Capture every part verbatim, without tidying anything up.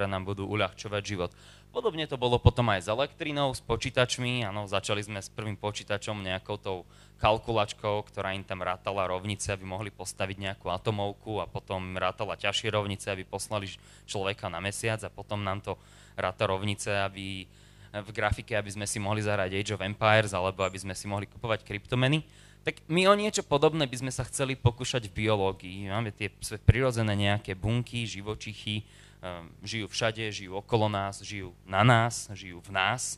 ktoré nám budú uľahčovať život. Podobne to bolo potom aj s elektrínou, s počítačmi. Áno, začali sme s prvým počítačom, nejakou tou kalkulačkou, ktorá im tam rátala rovnice, aby mohli postaviť nejakú atomovku a potom rátala ťažšie rovnice, aby poslali človeka na mesiac a potom nám to ráta rovnice, aby v grafike, aby sme si mohli zahrať Age of Empires alebo aby sme si mohli kupovať kryptomeny. Tak my o niečo podobné by sme sa chceli pokúšať v biológii. Máme tie prirodzené nejaké bunky, živočichy, um, žijú všade, žijú okolo nás, žijú na nás, žijú v nás.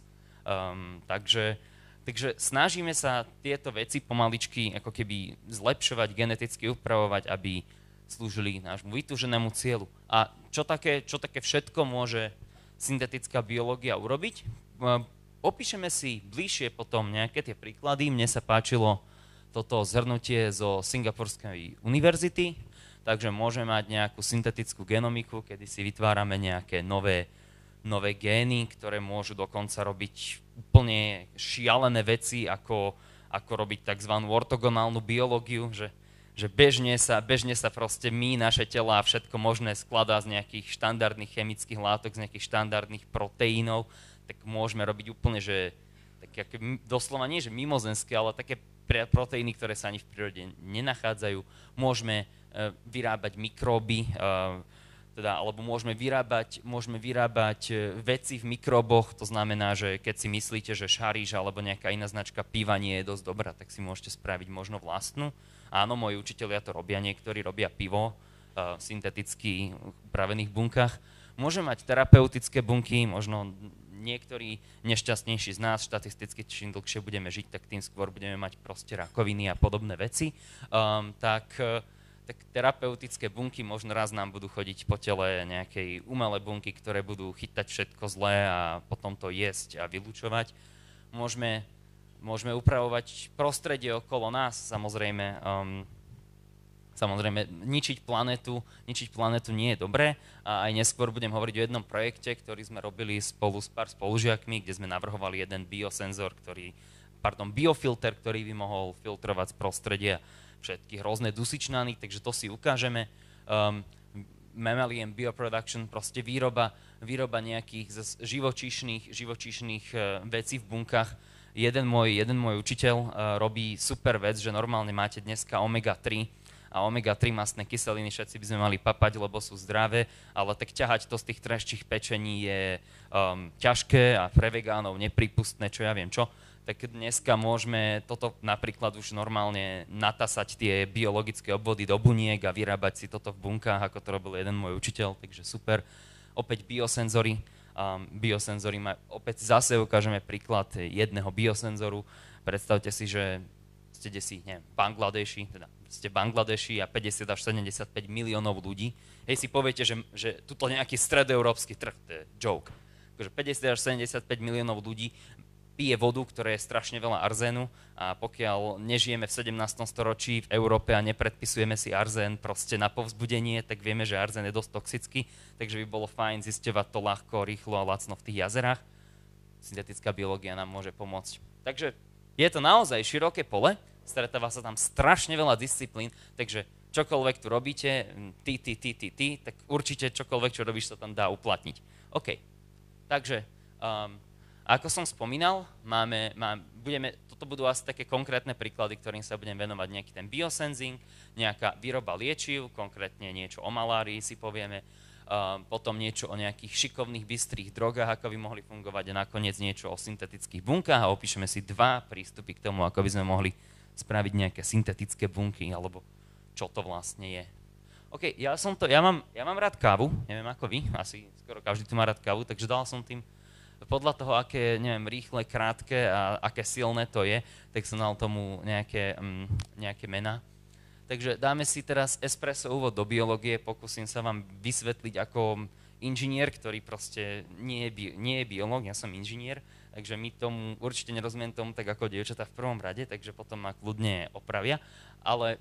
Um, takže, takže snažíme sa tieto veci pomaličky ako keby zlepšovať, geneticky upravovať, aby slúžili nášmu vytúženému cieľu. A čo také, čo také všetko môže syntetická biológia urobiť? Um, opíšeme si bližšie potom nejaké tie príklady. Mne sa páčilo toto zhrnutie zo Singapurskej univerzity, takže môžeme mať nejakú syntetickú genomiku, kedy si vytvárame nejaké nové, nové gény, ktoré môžu dokonca robiť úplne šialené veci, ako, ako robiť tzv. Ortogonálnu biológiu, že, že bežne, sa, bežne sa proste my, naše tela a všetko možné skladá z nejakých štandardných chemických látok, z nejakých štandardných proteínov, tak môžeme robiť úplne, že tak doslova nie, že mimozenské, ale také proteíny, ktoré sa ani v prírode nenachádzajú. Môžeme uh, vyrábať mikróby, uh, teda, alebo môžeme vyrábať, môžeme vyrábať uh, veci v mikróboch, to znamená, že keď si myslíte, že Šariš alebo nejaká iná značka piva nie je dosť dobrá, tak si môžete spraviť možno vlastnú. Áno, moji učitelia to robia, niektorí robia pivo uh, synteticky upravených bunkách. Môžeme mať terapeutické bunky, možno niektorí nešťastnejší z nás, štatisticky čím dlhšie budeme žiť, tak tým skôr budeme mať proste rakoviny a podobné veci. Um, tak, tak terapeutické bunky možno raz nám budú chodiť po tele nejakej umelé bunky, ktoré budú chytať všetko zlé a potom to jesť a vylúčovať. Môžeme, môžeme upravovať prostredie okolo nás, samozrejme. Um, Samozrejme, ničiť planetu, ničiť planetu nie je dobré. A aj neskôr budem hovoriť o jednom projekte, ktorý sme robili spolu s pár spolužiakmi, kde sme navrhovali jeden biosenzor, ktorý, pardon, biofilter, ktorý by mohol filtrovať z prostredia všetky hrozné dusičnany, takže to si ukážeme. Um, mammalian bioproduction, proste výroba, výroba nejakých živočíšnych, živočíšnych uh, vecí v bunkách. Jeden môj, jeden môj učiteľ uh, robí super vec, že normálne máte dneska omega tri, a omega tri mastné kyseliny všetci by sme mali papať, lebo sú zdravé, ale tak ťahať to z tých treščích pečení je um, ťažké a pre vegánov neprípustné, čo ja viem čo. Tak dneska môžeme toto napríklad už normálne natasať tie biologické obvody do buniek a vyrábať si toto v bunkách, ako to robil jeden môj učiteľ, takže super. Opäť biosenzory. Um, biosenzory má, opäť zase ukážeme príklad jedného biosenzoru. Predstavte si, že ste desi, neviem, v Bangladeši, teda ste v Bangladeši a päťdesiat až sedemdesiatpäť miliónov ľudí. Hej, si poviete, že, že tuto nejaký stredoeurópsky trh, to je joke. Takže päťdesiat až sedemdesiatpäť miliónov ľudí pije vodu, ktoré je strašne veľa arzénu a pokiaľ nežijeme v sedemnástom storočí v Európe a nepredpisujeme si arzén proste na povzbudenie, tak vieme, že arzén je dosť toxický, takže by bolo fajn zisťovať to ľahko, rýchlo a lacno v tých jazerách. Syntetická biológia nám môže pomôcť. Takže je to naozaj široké pole, stretáva sa tam strašne veľa disciplín, takže čokoľvek tu robíte, ty, ty, ty, ty, ty, tak určite čokoľvek, čo robíš, sa tam dá uplatniť. OK, takže um, ako som spomínal, máme, máme, budeme, toto budú asi také konkrétne príklady, ktorým sa budem venovať, nejaký ten biosensing, nejaká výroba liečiv, konkrétne niečo o malárii si povieme, um, potom niečo o nejakých šikovných, bystrých drogách, ako by mohli fungovať a nakoniec niečo o syntetických bunkách a opíšeme si dva prístupy k tomu, ako by sme mohli spraviť nejaké syntetické bunky, alebo čo to vlastne je. OK, ja som to, ja mám, ja mám rád kávu, neviem ako vy, asi skoro každý tu má rád kávu, takže dal som tým, podľa toho, aké, neviem, rýchle, krátke a aké silné to je, tak som dal tomu nejaké, um, nejaké mená. Takže dáme si teraz espresso úvod do biológie, pokúsim sa vám vysvetliť ako inžinier, ktorý proste nie je, bi nie je biológ, ja som inžinier, takže my tomu určite nerozumiem tomu tak ako dievčatá v prvom rade, takže potom ma kľudne opravia, ale,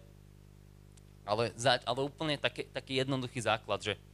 ale, ale úplne taký, taký jednoduchý základ, že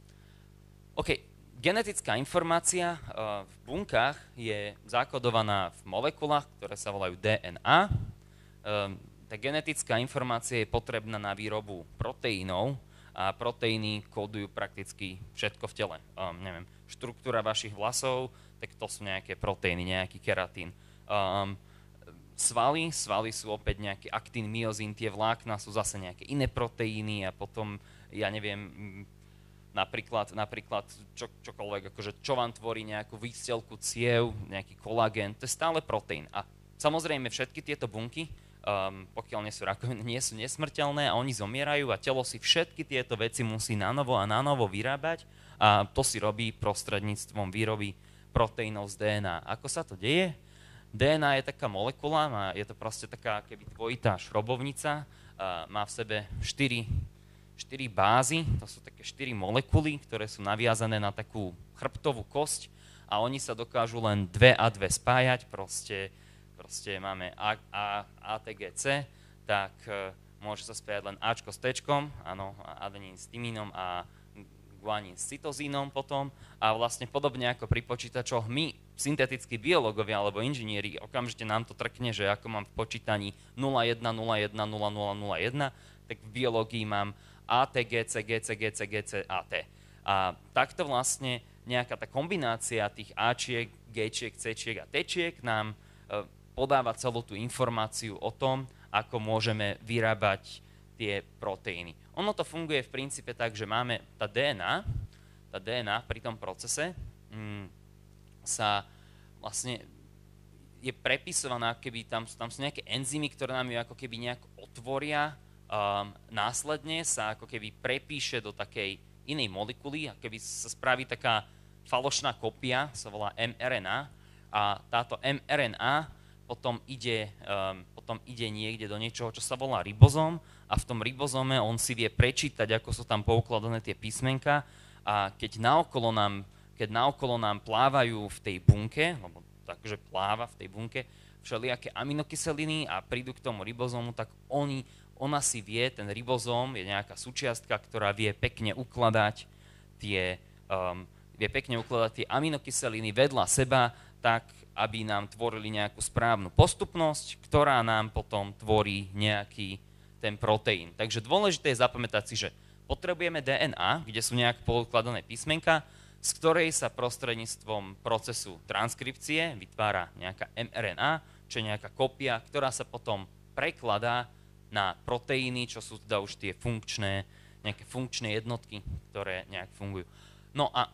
OK, genetická informácia uh, v bunkách je zakodovaná v molekulách, ktoré sa volajú D N A. Um, tá genetická informácia je potrebná na výrobu proteínov a proteíny kódujú prakticky všetko v tele. Um, neviem, štruktúra vašich vlasov, tak to sú nejaké proteíny, nejaký keratín. Um, svaly, svaly sú opäť nejaký aktín, myozín, tie vlákna sú zase nejaké iné proteíny a potom, ja neviem, napríklad, napríklad čo, čokoľvek, akože čo vám tvorí nejakú výstelku ciev, nejaký kolagén, to je stále proteín. A samozrejme všetky tieto bunky, Um, pokiaľ nie sú rakoviny, nie sú nesmrteľné a oni zomierajú a telo si všetky tieto veci musí nanovo a nanovo vyrábať a to si robí prostredníctvom výroby proteínov z dé en á. Ako sa to deje? dé en á je taká molekula, má, je to proste taká keby dvojitá šrobovnica, uh, má v sebe štyri, štyri bázy, to sú také štyri molekuly, ktoré sú naviazané na takú chrbtovú kosť a oni sa dokážu len dve a dve spájať, proste proste máme A, A, á té gé cé, tak uh, môže sa spájať len Ačko s Tčkom, áno, adenín s tymínom a guanín s cytozínom potom. A vlastne podobne ako pri počítačoch, my, syntetickí biológovia alebo inžinieri, okamžite nám to trkne, že ako mám v počítaní nula jedna nula jedna nula nula nula jeden, tak v biológii mám á té gé cé, gé cé, gé cé, gé cé, á té. A takto vlastne nejaká tá kombinácia tých Ačiek, Géčiek, Cčiek a Tčiek nám uh, podáva celú tú informáciu o tom, ako môžeme vyrábať tie proteíny. Ono to funguje v princípe tak, že máme tá dé en á, tá dé en á pri tom procese mm, sa vlastne je prepisovaná, keby tam, tam sú nejaké enzymy, ktoré nám ju ako keby nejak otvoria, um, následne sa ako keby prepíše do takej inej molekuly, a keby sa spraví taká falošná kopia, sa volá em er en á, a táto em er en á potom ide, um, potom ide niekde do niečoho, čo sa volá ribozóm a v tom ribozóme on si vie prečítať, ako sú tam poukladané tie písmenka a keď naokolo nám, keď naokolo nám plávajú v tej bunke, lebo takže pláva v tej bunke všelijaké aminokyseliny a prídu k tomu ribozómu, tak oni, ona si vie, ten ribozóm je nejaká súčiastka, ktorá vie pekne ukladať tie, um, vie pekne ukladať tie aminokyseliny vedľa seba, tak aby nám tvorili nejakú správnu postupnosť, ktorá nám potom tvorí nejaký ten proteín. Takže dôležité je zapamätať si, že potrebujeme dé en á, kde sú nejak poukladané písmenka, z ktorej sa prostredníctvom procesu transkripcie vytvára nejaká em er en á, čo je nejaká kopia, ktorá sa potom prekladá na proteíny, čo sú teda už tie funkčné, nejaké funkčné jednotky, ktoré nejak fungujú. No a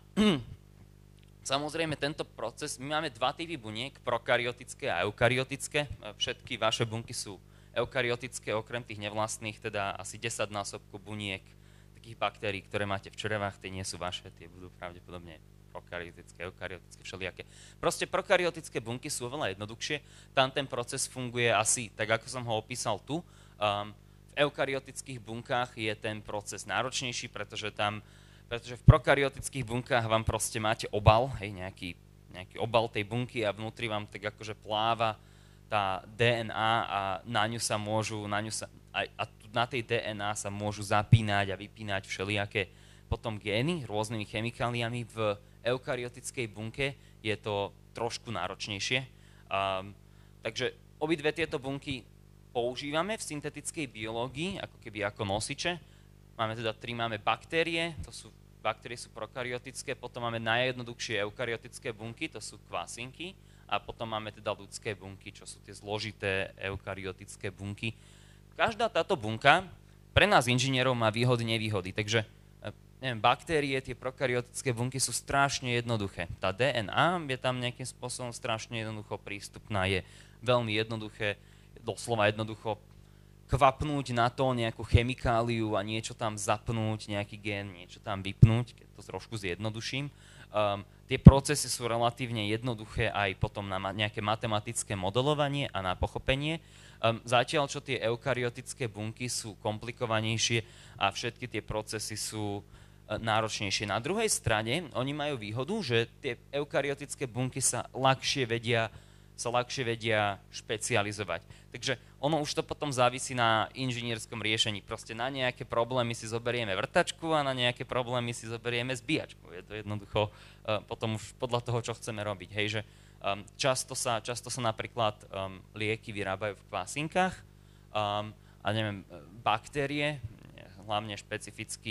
samozrejme, tento proces, my máme dva typy buniek, prokaryotické a eukaryotické. Všetky vaše bunky sú eukaryotické, okrem tých nevlastných, teda asi desaťnásobku buniek takých baktérií, ktoré máte v črevách, tie nie sú vaše, tie budú pravdepodobne prokaryotické, eukaryotické, všelijaké. Proste prokaryotické bunky sú oveľa jednoduchšie, tam ten proces funguje asi tak, ako som ho opísal tu. Um, v eukaryotických bunkách je ten proces náročnejší, pretože tam pretože v prokaryotických bunkách vám proste máte obal, hej, nejaký, nejaký obal tej bunky a vnútri vám tak akože pláva tá dé en á a na ňu sa môžu, na ňu sa, aj, a na tej dé en á sa môžu zapínať a vypínať všelijaké potom gény rôznymi chemikáliami. V eukaryotickej bunke je to trošku náročnejšie. Um, takže obidve tieto bunky používame v syntetickej biológii, ako keby ako nosiče. Máme teda tri, máme baktérie, to sú, baktérie sú prokaryotické, potom máme najjednoduchšie eukaryotické bunky, to sú kvasinky, a potom máme teda ľudské bunky, čo sú tie zložité eukaryotické bunky. Každá táto bunka pre nás inžinierov má výhody, nevýhody, takže neviem, baktérie, tie prokaryotické bunky sú strašne jednoduché. Tá dé en á je tam nejakým spôsobom strašne jednoducho prístupná, je veľmi jednoduché, doslova jednoducho kvapnúť na to nejakú chemikáliu a niečo tam zapnúť, nejaký gén, niečo tam vypnúť, keď to trošku zjednoduším. Um, tie procesy sú relatívne jednoduché aj potom na nejaké matematické modelovanie a na pochopenie. Um, zatiaľ, čo tie eukaryotické bunky sú komplikovanejšie a všetky tie procesy sú uh, náročnejšie. Na druhej strane, oni majú výhodu, že tie eukaryotické bunky sa ľahšie vedia sa ľahšie vedia špecializovať. Takže ono už to potom závisí na inžinierskom riešení. Proste na nejaké problémy si zoberieme vrtačku a na nejaké problémy si zoberieme zbíjačku. Je to jednoducho uh, potom už podľa toho, čo chceme robiť. Hej, že um, často, sa, často sa napríklad um, lieky vyrábajú v kvasinkách um, a neviem, baktérie, hlavne špecificky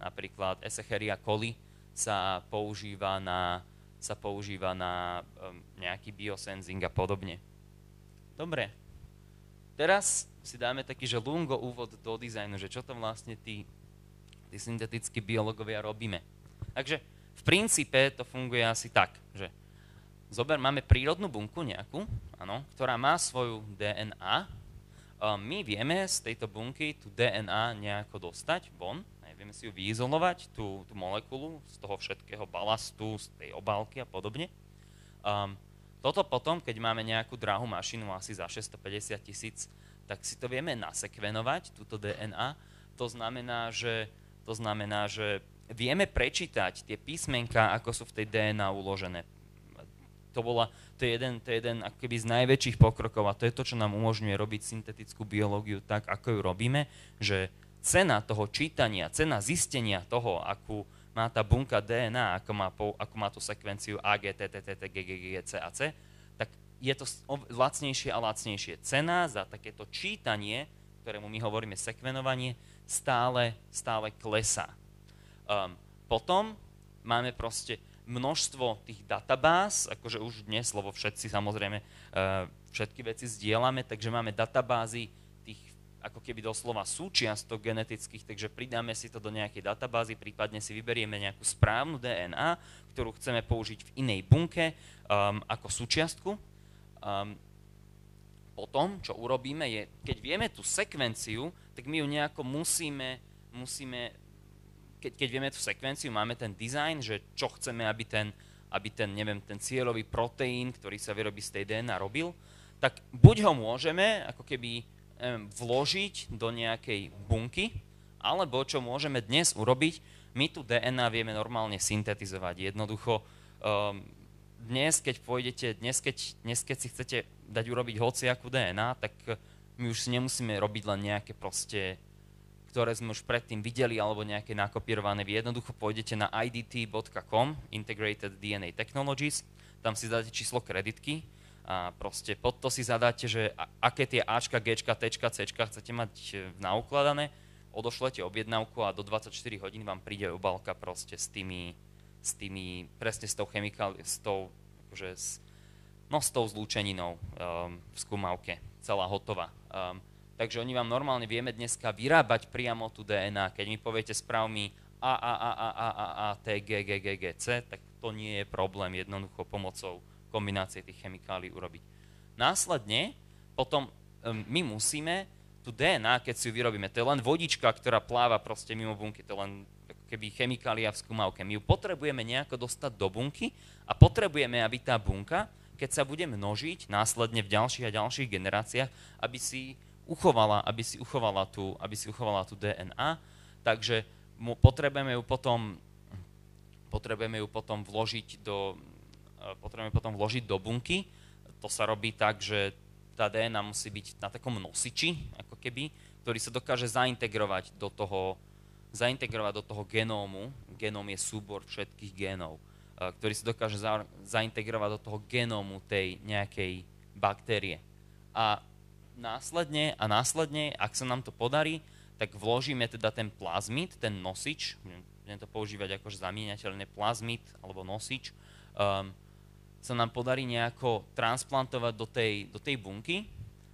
napríklad Escherichia coli sa používa na, sa používa na um, nejaký biosensing a podobne. Dobre, teraz si dáme taký, že lungo úvod do dizajnu, že čo to vlastne tí, tí syntetickí biológovia robíme. Takže v princípe to funguje asi tak, že zober, máme prírodnú bunku nejakú, áno, ktorá má svoju dé en á. My vieme z tejto bunky tú dé en á nejako dostať von, vieme si ju vyizolovať, tú, tú molekulu z toho všetkého balastu, z tej obálky a podobne. Um, toto potom, keď máme nejakú drahú mašinu asi za šesťstopäťdesiat tisíc, tak si to vieme nasekvenovať, túto dé en á. To znamená, že, to znamená, že vieme prečítať tie písmenká, ako sú v tej dé en á uložené. To, bola, to, je jeden, to je jeden ako keby z najväčších pokrokov a to je to, čo nám umožňuje robiť syntetickú biológiu tak, ako ju robíme, že cena toho čítania, cena zistenia toho, akú má tá bunka dé en á, ako má, po, ako má tú sekvenciu á gé, té té té té, gé gé gé, cé a cé, tak je to lacnejšie a lacnejšie. Cena za takéto čítanie, ktorému my hovoríme sekvenovanie, stále, stále klesá. Um, potom máme proste množstvo tých databáz, akože už dnes, lebo všetci samozrejme uh, všetky veci zdieľame, takže máme databázy tých ako keby doslova súčiastok genetických, takže pridáme si to do nejakej databázy, prípadne si vyberieme nejakú správnu dé en á, ktorú chceme použiť v inej bunke um, ako súčiastku. Um, potom, čo urobíme, je, keď vieme tú sekvenciu, tak my ju nejako musíme, musíme keď, keď vieme tú sekvenciu, máme ten dizajn, že čo chceme, aby ten, aby ten, neviem, ten cieľový proteín, ktorý sa vyrobí z tej dé en á, robil, tak buď ho môžeme ako keby vložiť do nejakej bunky, alebo čo môžeme dnes urobiť, my tu dé en á vieme normálne syntetizovať. Jednoducho, um, dnes, keď pôjdete, dnes keď, dnes, keď si chcete dať urobiť hociakú dé en á, tak my už si nemusíme robiť len nejaké proste, ktoré sme už predtým videli, alebo nejaké nakopírované. Vy jednoducho pôjdete na í dé té bodka com, Integrated dé en á Technologies, tam si dáte číslo kreditky, a proste pod to si zadáte, že aké tie Ačka, Gčka, Tčka, Cčka chcete mať naukladané, odošlete objednávku a do dvadsaťštyri hodín vám príde obálka proste s tými, s tými presne s tou chemikál, s tou, akože s, no s tou zlúčeninou um, v skúmavke, celá hotová. Um, takže oni vám normálne vieme dneska vyrábať priamo tú dé en á. Keď mi poviete sprav mi A, A, A, A, A, A, A, T, G, G, G, G, C, tak to nie je problém jednoducho pomocou kombinácie tých chemikálií urobiť. Následne potom um, my musíme tú dé en á, keď si ju vyrobíme, to je len vodička, ktorá pláva proste mimo bunky, to je len keby chemikália v skúmavke. My ju potrebujeme nejako dostať do bunky a potrebujeme, aby tá bunka, keď sa bude množiť následne v ďalších a ďalších generáciách, aby si uchovala, aby si uchovala tú, aby si uchovala tú dé en á. Takže potrebujeme ju potom, potrebujeme ju potom vložiť do potrebujeme potom vložiť do bunky. To sa robí tak, že tá dé en á musí byť na takom nosiči, ako keby, ktorý sa dokáže zaintegrovať do toho, zaintegrovať do toho genómu. Genóm je súbor všetkých génov, ktorý sa dokáže za, zaintegrovať do toho genómu tej nejakej baktérie. A následne, a následne, ak sa nám to podarí, tak vložíme teda ten plazmid, ten nosič, budem to používať akože zamieňateľné plazmid alebo nosič, um, sa nám podarí nejako transplantovať do tej, do tej bunky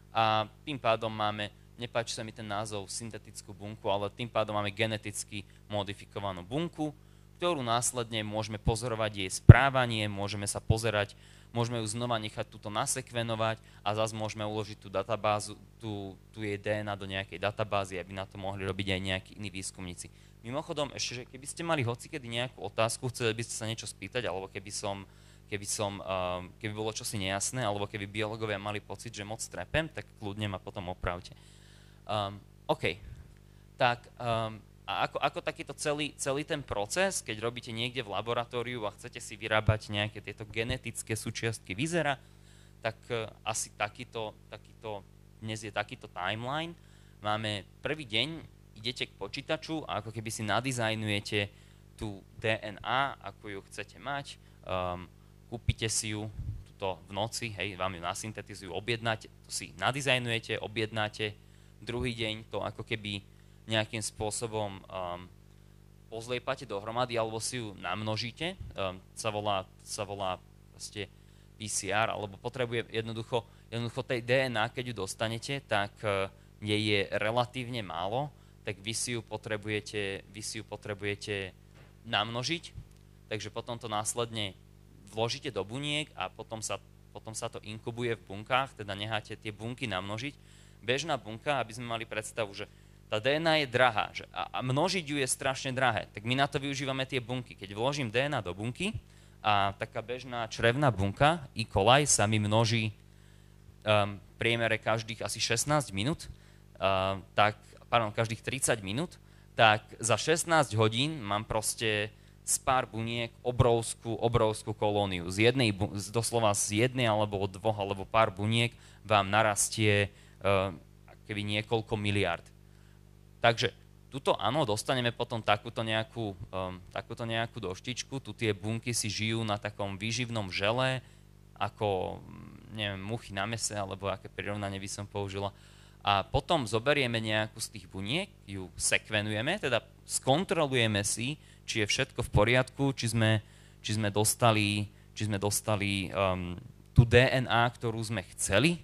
a tým pádom máme, nepáči sa mi ten názov syntetickú bunku, ale tým pádom máme geneticky modifikovanú bunku, ktorú následne môžeme pozorovať jej správanie, môžeme sa pozerať, môžeme ju znova nechať túto nasekvenovať a zase môžeme uložiť tú databázu, tú, tú jej dé en á do nejakej databázy, aby na to mohli robiť aj nejakí iní výskumníci. Mimochodom, ešte, že keby ste mali hocikedy nejakú otázku, chceli by ste sa niečo spýtať, alebo keby som keby som, um, keby bolo čosi nejasné, alebo keby biológovia mali pocit, že moc trepem, tak kľudne ma potom opravte. Um, OK. Tak, um, a ako, ako takýto celý, celý ten proces, keď robíte niekde v laboratóriu a chcete si vyrábať nejaké tieto genetické súčiastky vyzerá, tak uh, asi takýto, takýto, dnes je takýto timeline. Máme prvý deň, idete k počítaču a ako keby si nadizajnujete tú dé en á, ako ju chcete mať, um, kúpite si ju tuto v noci, hej, vám ju nasyntetizujú, objednáte, to si nadizajnujete, objednáte, druhý deň to ako keby nejakým spôsobom um, pozliepate dohromady alebo si ju namnožíte, um, sa volá, sa volá proste pé cé er, alebo potrebuje jednoducho, jednoducho tej dé en á, keď ju dostanete, tak uh, jej je relatívne málo, tak vy si ju potrebujete, vy si ju potrebujete namnožiť, takže potom to následne vložíte do buniek a potom sa, potom sa to inkubuje v bunkách, teda necháte tie bunky namnožiť. Bežná bunka, aby sme mali predstavu, že tá dé en á je drahá že a, a množiť ju je strašne drahé, tak my na to využívame tie bunky. Keď vložím dé en á do bunky a taká bežná črevná bunka E. coli sa mi množí um, v priemere každých asi šestnásť minút, uh, tak, pardon, každých tridsať minút, tak za šestnásť hodín mám proste z pár buniek obrovskú, obrovskú kolóniu. Z jednej, doslova z jednej alebo dvoch alebo pár buniek vám narastie uh, keby niekoľko miliárd. Takže tuto áno, dostaneme potom takúto nejakú, um, takúto nejakú doštičku, tu tie bunky si žijú na takom výživnom žele, ako, neviem, muchy na mese, alebo aké prirovnanie by som použila. A potom zoberieme nejakú z tých buniek, ju sekvenujeme, teda skontrolujeme si, či je všetko v poriadku, či sme, či sme dostali, či sme dostali um, tú dé en á, ktorú sme chceli,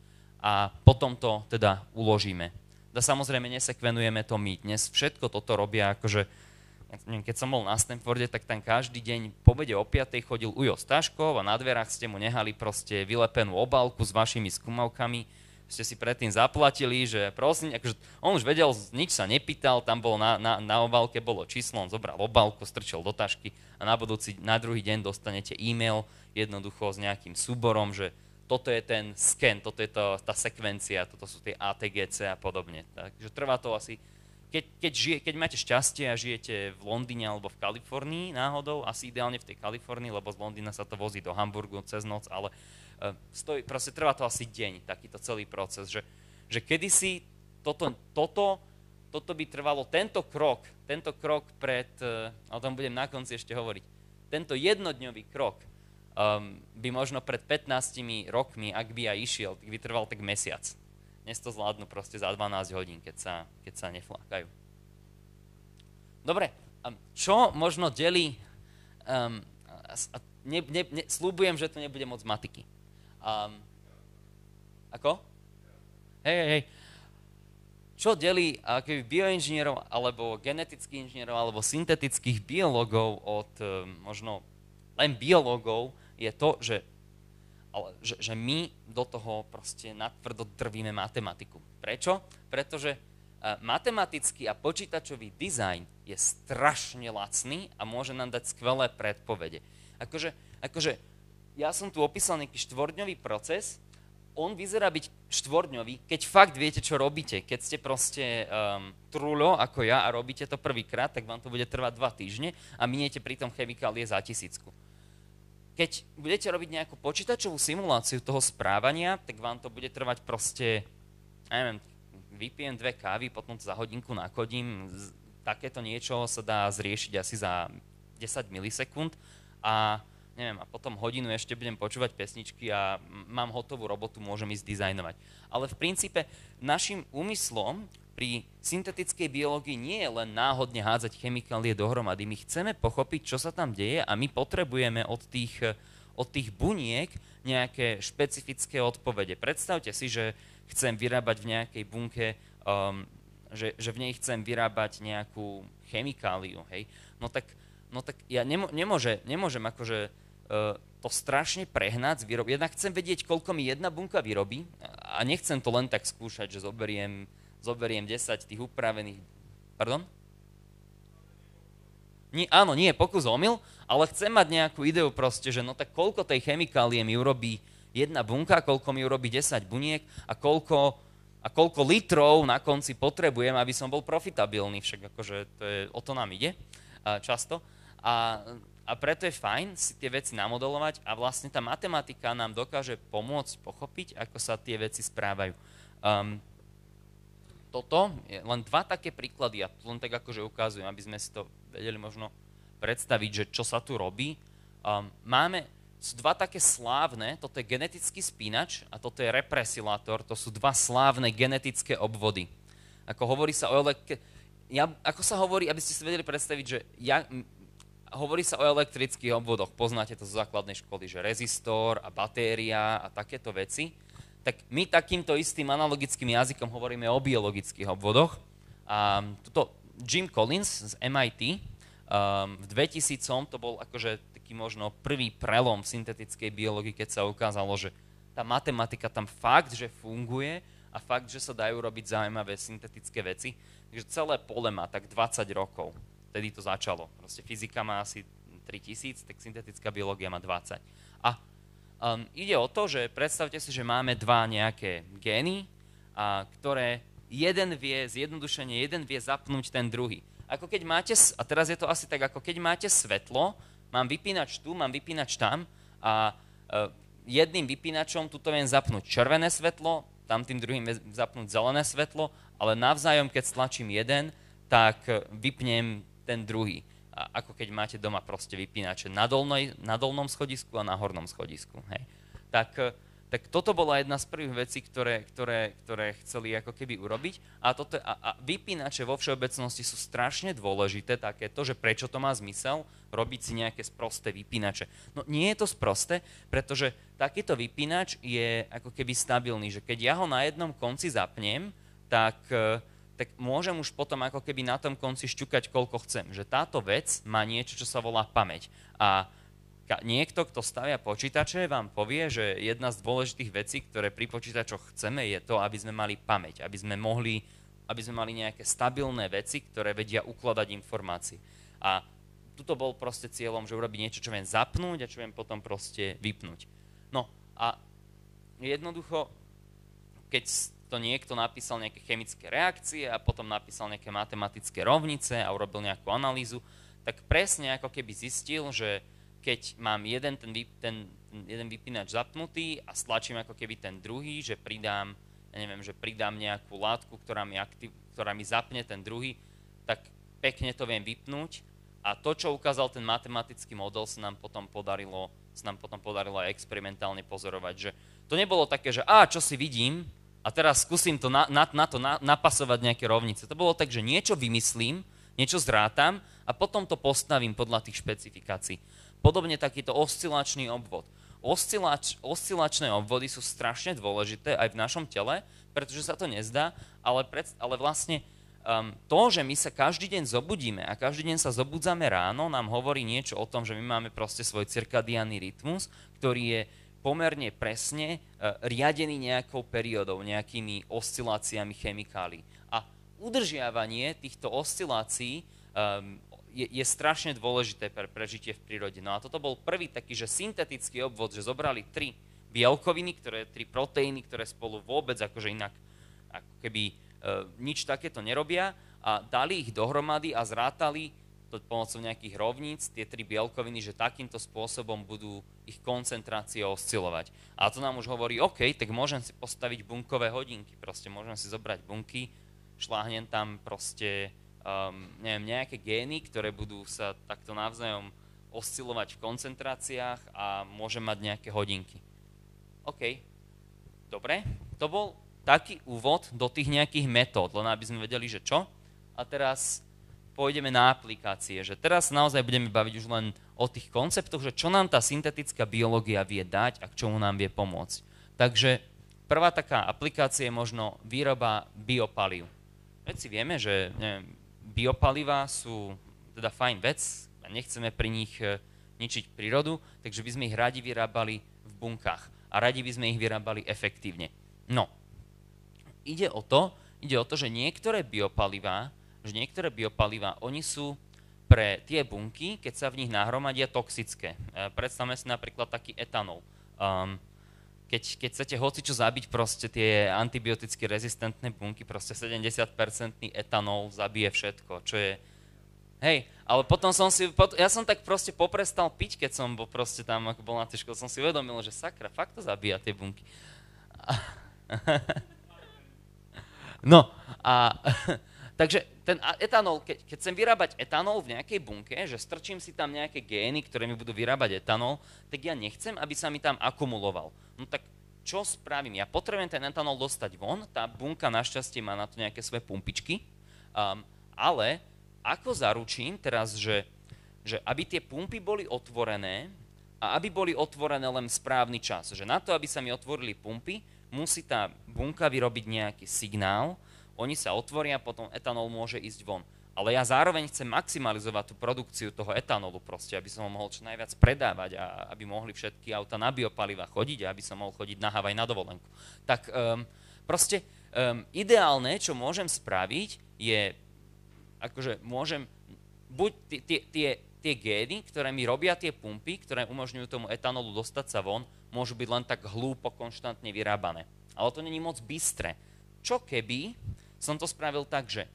a potom to teda uložíme. A samozrejme nesekvenujeme to my. Dnes všetko toto robia, akože, keď som bol na Stanforde, tak tam každý deň po obede o piatej chodil Ujo Staškov a na dverách ste mu nehali proste vylepenú obálku s vašimi skúmavkami, ste si predtým zaplatili, že prosím, akože on už vedel, nič sa nepýtal, tam bolo na, na, na obálke bolo číslo, on zobral obálku, strčil do tašky a na budúci, na druhý deň dostanete e-mail jednoducho s nejakým súborom, že toto je ten sken, toto je to, tá sekvencia, toto sú tie á té gé cé a podobne. Takže trvá to asi, keď, keď, žije, keď máte šťastie a žijete v Londýne alebo v Kalifornii náhodou, asi ideálne v tej Kalifornii, lebo z Londýna sa to vozí do Hamburgu cez noc, ale uh, stojí, proste trvá to asi deň, takýto celý proces, že, že kedysi toto, toto, toto by trvalo, tento krok, tento krok pred, uh, o tom budem na konci ešte hovoriť, tento jednodňový krok, Um, by možno pred pätnástimi rokmi, ak by aj išiel, tak by trval tak mesiac. Dnes to zvládnu proste za dvanásť hodín, keď sa, keď sa neflákajú. Dobre, um, čo možno delí, um, a ne, ne, ne, slúbujem, že to nebude moc matiky. Um, ako? Hej, hej, hej. Čo delí akoby bioinžinierov, alebo genetických inžinierov, alebo syntetických biológov od um, možno len biológov, je to, že, ale, že, že my do toho proste natvrdo drvíme matematiku. Prečo? Pretože uh, matematický a počítačový dizajn je strašne lacný a môže nám dať skvelé predpovede. Akože, akože ja som tu opísal nejaký štvordňový proces, on vyzerá byť štvordňový, keď fakt viete, čo robíte. Keď ste proste um, trulo ako ja a robíte to prvýkrát, tak vám to bude trvať dva týždne a miniete pritom chemikálie za tisícku. Keď budete robiť nejakú počítačovú simuláciu toho správania, tak vám to bude trvať proste, ja neviem, vypijem dve kávy, potom to za hodinku nakodím, takéto niečo sa dá zriešiť asi za desať milisekúnd a neviem, a potom hodinu ešte budem počúvať pesničky a mám hotovú robotu, môžem ísť dizajnovať. Ale v princípe našim úmyslom pri syntetickej biológii nie je len náhodne hádzať chemikálie dohromady. My chceme pochopiť, čo sa tam deje a my potrebujeme od tých, od tých buniek nejaké špecifické odpovede. Predstavte si, že chcem vyrábať v nejakej bunke, um, že, že v nej chcem vyrábať nejakú chemikáliu, hej? No tak, no tak ja nemô, nemôže, nemôžem akože uh, to strašne prehnať z výroby. Jednak chcem vedieť, koľko mi jedna bunka vyrobí a nechcem to len tak skúšať, že zoberiem zoberiem desať tých upravených... Pardon? Nie, áno, nie je pokus omyl, ale chcem mať nejakú ideu proste, že no tak koľko tej chemikálie mi urobí jedna bunka, koľko mi urobí desať buniek a koľko, a koľko litrov na konci potrebujem, aby som bol profitabilný. Však akože to je, o to nám ide a často. A, a preto je fajn si tie veci namodelovať a vlastne tá matematika nám dokáže pomôcť pochopiť, ako sa tie veci správajú. Um, Toto je len dva také príklady, ja len tak akože ukazujem, aby sme si to vedeli možno predstaviť, že čo sa tu robí. Um, máme, sú dva také slávne, toto je genetický spínač a toto je represilátor, to sú dva slávne genetické obvody. Ako hovorí sa o elek- ja, ako sa hovorí, aby ste si vedeli predstaviť, že ja, hovorí sa o elektrických obvodoch, poznáte to zo základnej školy, že rezistor a batéria a takéto veci, tak my takýmto istým analogickým jazykom hovoríme o biologických obvodoch. A tuto Jim Collins z em í té um, v dvetisícom to bol akože taký možno prvý prelom v syntetickej biológii, keď sa ukázalo, že tá matematika tam fakt, že funguje a fakt, že sa dajú robiť zaujímavé syntetické veci. Takže celé pole má tak dvadsať rokov. Vtedy to začalo. Proste fyzika má asi tritisíc, tak syntetická biológia má dvadsať. A um, ide o to, že predstavte si, že máme dva nejaké gény, a, ktoré jeden vie, zjednodušene, jeden vie zapnúť ten druhý. Ako keď máte, a teraz je to asi tak, ako keď máte svetlo, mám vypínač tu, mám vypínač tam a uh, jedným vypínačom tuto viem zapnúť červené svetlo, tam tým druhým viem zapnúť zelené svetlo, ale navzájom, keď stlačím jeden, tak vypnem ten druhý. A ako keď máte doma proste vypínače na, dolnej, na dolnom schodisku a na hornom schodisku. Hej. Tak, tak toto bola jedna z prvých vecí, ktoré, ktoré, ktoré chceli ako keby urobiť. A, toto, a, a vypínače vo všeobecnosti sú strašne dôležité, také to, že prečo to má zmysel robiť si nejaké sprosté vypínače. No nie je to sprosté, pretože takýto vypínač je ako keby stabilný, že keď ja ho na jednom konci zapnem, tak, tak môžem už potom ako keby na tom konci šťukať, koľko chcem. Že táto vec má niečo, čo sa volá pamäť. A niekto, kto stavia počítače, vám povie, že jedna z dôležitých vecí, ktoré pri počítačoch chceme, je to, aby sme mali pamäť, aby sme mohli, aby sme mali nejaké stabilné veci, ktoré vedia ukladať informácie. A tuto bol proste cieľom, že urobiť niečo, čo viem zapnúť a čo viem potom proste vypnúť. No a jednoducho, keď to niekto napísal nejaké chemické reakcie a potom napísal nejaké matematické rovnice a urobil nejakú analýzu, tak presne ako keby zistil, že keď mám jeden ten, ten, ten jeden vypínač zapnutý a stlačím ako keby ten druhý, že pridám, ja neviem, že pridám nejakú látku, ktorá mi, aktiv, ktorá mi zapne ten druhý, tak pekne to viem vypnúť a to, čo ukázal ten matematický model, sa nám potom podarilo, sa nám potom podarilo aj experimentálne pozorovať, že to nebolo také, že á, čo si vidím, a teraz skúsim to na, na, na to na, napasovať nejaké rovnice. To bolo tak, že niečo vymyslím, niečo zrátam a potom to postavím podľa tých špecifikácií. Podobne takýto oscilačný obvod. Oscilač, oscilačné obvody sú strašne dôležité aj v našom tele, pretože sa to nezdá, ale, pred, ale vlastne um, to, že my sa každý deň zobudíme a každý deň sa zobudzame ráno, nám hovorí niečo o tom, že my máme proste svoj cirkadiánny rytmus, ktorý je pomerne presne uh, riadený nejakou periódou, nejakými osciláciami chemikálií. A udržiavanie týchto oscilácií um, je, je strašne dôležité pre prežitie v prírode. No a toto bol prvý taký, že syntetický obvod, že zobrali tri bielkoviny, ktoré, tri proteíny, ktoré spolu vôbec akože inak ako keby uh, nič takéto nerobia a dali ich dohromady a zrátali to pomocou nejakých rovníc, tie tri bielkoviny, že takýmto spôsobom budú ich koncentrácie oscilovať. A to nám už hovorí, OK, tak môžem si postaviť bunkové hodinky, proste môžem si zobrať bunky, šláhnem tam proste um, neviem, nejaké gény, ktoré budú sa takto navzájom oscilovať v koncentráciách a môžem mať nejaké hodinky. OK, dobre, to bol taký úvod do tých nejakých metód, len aby sme vedeli, že čo. A teraz pôjdeme na aplikácie, že teraz naozaj budeme baviť už len o tých konceptoch, že čo nám tá syntetická biológia vie dať a k čomu nám vie pomôcť. Takže prvá taká aplikácia je možno výroba biopalív. Veď si vieme, že neviem, biopalivá sú teda fajn vec a nechceme pri nich ničiť prírodu, takže by sme ich radi vyrábali v bunkách a radi by sme ich vyrábali efektívne. No, ide o to, ide o to, že niektoré biopalivá že niektoré biopalivá, oni sú pre tie bunky, keď sa v nich nahromadia, toxické. E, predstavme si napríklad taký etanol. Um, keď, keď chcete hocičo zabiť, proste tie antibioticky rezistentné bunky, proste sedemdesiat percent etanol zabije všetko, čo je... Hej, ale potom som si... Pot, ja som tak proste poprestal piť, keď som bol proste tam, ako bol na tej škole, som si uvedomil, že sakra, fakt to zabíja tie bunky. No, a... Takže ten etanol, keď, keď chcem vyrábať etanol v nejakej bunke, že strčím si tam nejaké gény, ktoré mi budú vyrábať etanol, tak ja nechcem, aby sa mi tam akumuloval. No tak čo spravím? Ja potrebujem ten etanol dostať von, tá bunka našťastie má na to nejaké svoje pumpičky um, Ale ako zaručím teraz, že, že aby tie pumpy boli otvorené a aby boli otvorené len v správny čas. Že na to, aby sa mi otvorili pumpy, musí tá bunka vyrobiť nejaký signál, oni sa otvoria, potom etanol môže ísť von. Ale ja zároveň chcem maximalizovať tú produkciu toho etanolu proste, aby som ho mohol čo najviac predávať a aby mohli všetky auta na biopaliva chodiť a aby som mohol chodiť na Havaj na dovolenku. Tak um, proste um, ideálne, čo môžem spraviť, je, akože môžem, buď tie, tie, tie gény, ktoré mi robia tie pumpy, ktoré umožňujú tomu etanolu dostať sa von, môžu byť len tak hlúpo, konštantne vyrábané. Ale to není moc bystré. Čo keby som to spravil tak, že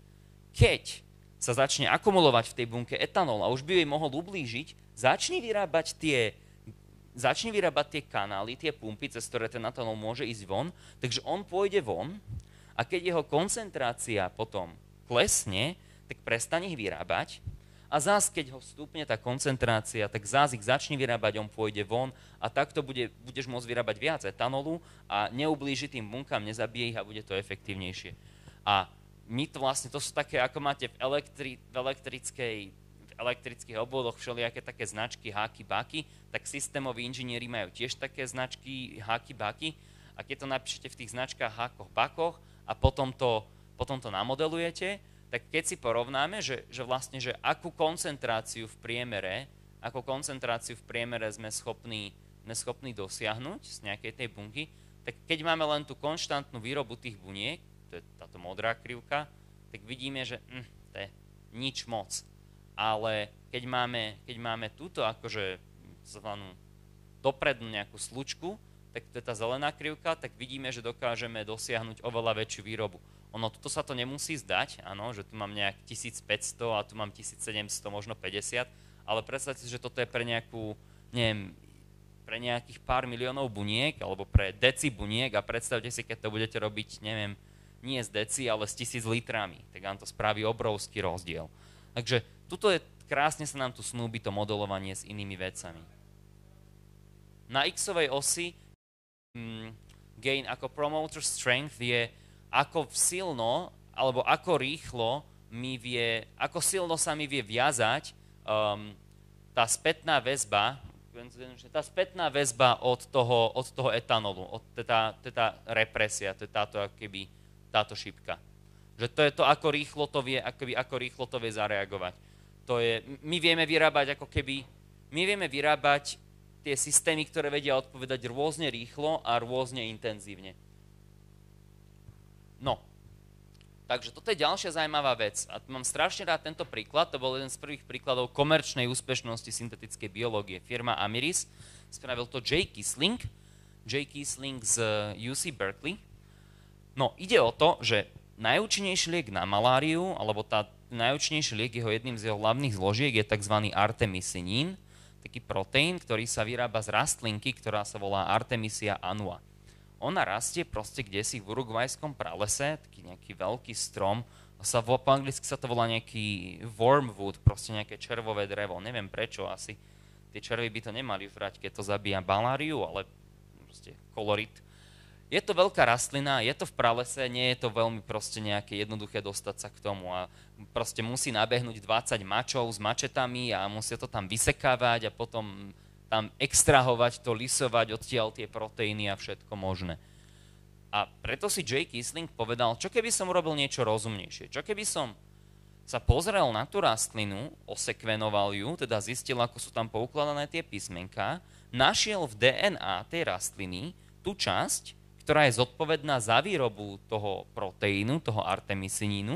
keď sa začne akumulovať v tej bunke etanol a už by jej mohol ublížiť, začne vyrábať tie, začne vyrábať tie kanály, tie pumpy, cez ktoré ten etanol môže ísť von, takže on pôjde von a keď jeho koncentrácia potom klesne, tak prestane ich vyrábať a zás, keď ho vstúpne tá koncentrácia, tak zás ich začne vyrábať, on pôjde von a takto bude, budeš môcť vyrábať viac etanolu a neublíži tým bunkám, nezabije ich a bude to efektívnejšie. A my to vlastne, to sú také, ako máte v, elektri, v, elektrickej, v elektrických obvodoch všelijaké také značky háky, báky, tak systémoví inžinieri majú tiež také značky háky, báky a keď to napíšete v tých značkách hákoch, bakoch a potom to, potom to namodelujete, tak keď si porovnáme, že, že vlastne, že akú koncentráciu v priemere, akú koncentráciu v priemere sme schopní, sme schopní dosiahnuť z nejakej tej bunky, tak keď máme len tú konštantnú výrobu tých buniek, to je táto modrá krivka, tak vidíme, že hm, to je nič moc. Ale keď máme, keď máme túto akože zvanú doprednú nejakú slučku, tak to je tá zelená krivka, tak vidíme, že dokážeme dosiahnuť oveľa väčšiu výrobu. Ono, tuto sa to nemusí zdať, áno, že tu mám nejak tisícpäťsto a tu mám tisícsedemsto, možno päťdesiat, ale predstavte si, že toto je pre nejakú, neviem, pre nejakých pár miliónov buniek, alebo pre deci buniek a predstavte si, keď to budete robiť, neviem, nie z deci, ale s tisíc litrami. Tak vám to spraví obrovský rozdiel. Takže tuto je, krásne sa nám tu snúbi to modelovanie s inými vecami. Na x-ovej osi mm, gain ako promoter strength je ako silno, alebo ako rýchlo mi vie, ako silno sa mi vie viazať um, tá spätná väzba, tá spätná väzba od toho, od toho etanolu, od tá, tá represia, to je táto akoby táto šipka. Že to je to, ako rýchlo to vie, akoby, ako rýchlo to vie zareagovať. To je, my vieme vyrábať ako keby, my vieme vyrábať tie systémy, ktoré vedia odpovedať rôzne rýchlo a rôzne intenzívne. No, takže toto je ďalšia zaujímavá vec. A mám strašne rád tento príklad, to bol jeden z prvých príkladov komerčnej úspešnosti syntetickej biológie. Firma Amiris, spravil to Jay Kissling, Jay Kissling z U C Berkeley. No, ide o to, že najúčinnejší liek na maláriu, alebo tá najúčinnejší liek, jeho jedným z jeho hlavných zložiek je tzv. Artemisinín, taký proteín, ktorý sa vyrába z rastlinky, ktorá sa volá Artemisia annua. Ona rastie proste kdesi v urugvajskom pralese, taký nejaký veľký strom, sa vo, po anglicky sa to volá nejaký wormwood, proste nejaké červové drevo, neviem prečo, asi tie červy by to nemali žrať, keď to zabíja maláriu, ale proste kolorit. Je to veľká rastlina, je to v pralese, nie je to veľmi proste nejaké jednoduché dostať sa k tomu a proste musí nabehnúť dvadsať mačov s mačetami a musia to tam vysekávať a potom tam extrahovať to, lisovať odtiaľ tie proteíny a všetko možné. A preto si Jay Kissling povedal, čo keby som urobil niečo rozumnejšie, čo keby som sa pozrel na tú rastlinu, osekvenoval ju, teda zistil, ako sú tam poukladané tie písmenká, našiel v dé en á tej rastliny tú časť, ktorá je zodpovedná za výrobu toho proteínu, toho artemisinínu.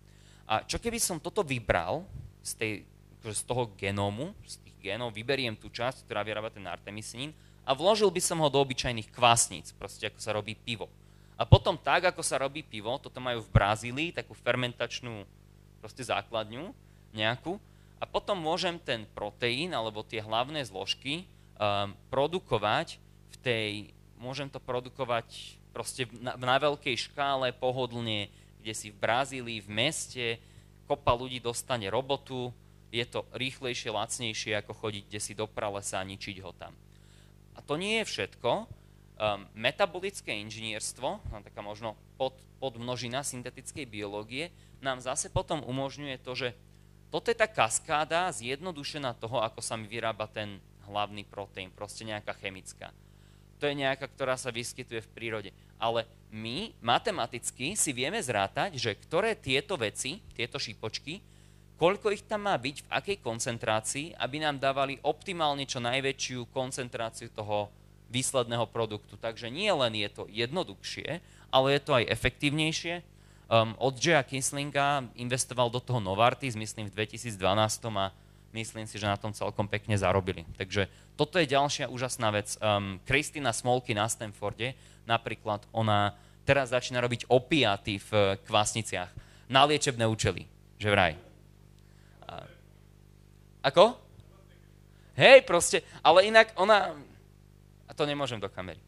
A čo keby som toto vybral z, tej, z toho genómu, z tých genov, vyberiem tú časť, ktorá vyrába ten artemisinín a vložil by som ho do obyčajných kvásnic, proste ako sa robí pivo. A potom tak, ako sa robí pivo, toto majú v Brazílii, takú fermentačnú proste základňu nejakú, a potom môžem ten proteín, alebo tie hlavné zložky um, produkovať v tej môžem to produkovať proste na, na veľkej škále, pohodlne, kde si v Brazílii, v meste, kopa ľudí dostane robotu, je to rýchlejšie, lacnejšie, ako chodiť kde si do pralesa a ničiť ho tam. A to nie je všetko. Um, metabolické inžinierstvo, taká možno pod podmnožina syntetickej biológie nám zase potom umožňuje to, že toto je tá kaskáda zjednodušená toho, ako sa mi vyrába ten hlavný proteín, proste nejaká chemická. To je nejaká, ktorá sa vyskytuje v prírode. Ale my matematicky si vieme zrátať, že ktoré tieto veci, tieto šípočky, koľko ich tam má byť, v akej koncentrácii, aby nám dávali optimálne čo najväčšiu koncentráciu toho výsledného produktu. Takže nie len je to jednoduchšie, ale je to aj efektívnejšie. Um, od Jaya Kislinga investoval do toho Novartis, myslím, v dvetisíc dvanásť a myslím si, že na tom celkom pekne zarobili. Takže toto je ďalšia úžasná vec. Um, Kristina Smolky na Stanforde, napríklad, ona teraz začína robiť opiaty v kvasniciach na liečebné účely, že vraj. A, ako? Hej, proste, ale inak ona... A to nemôžem do kamery.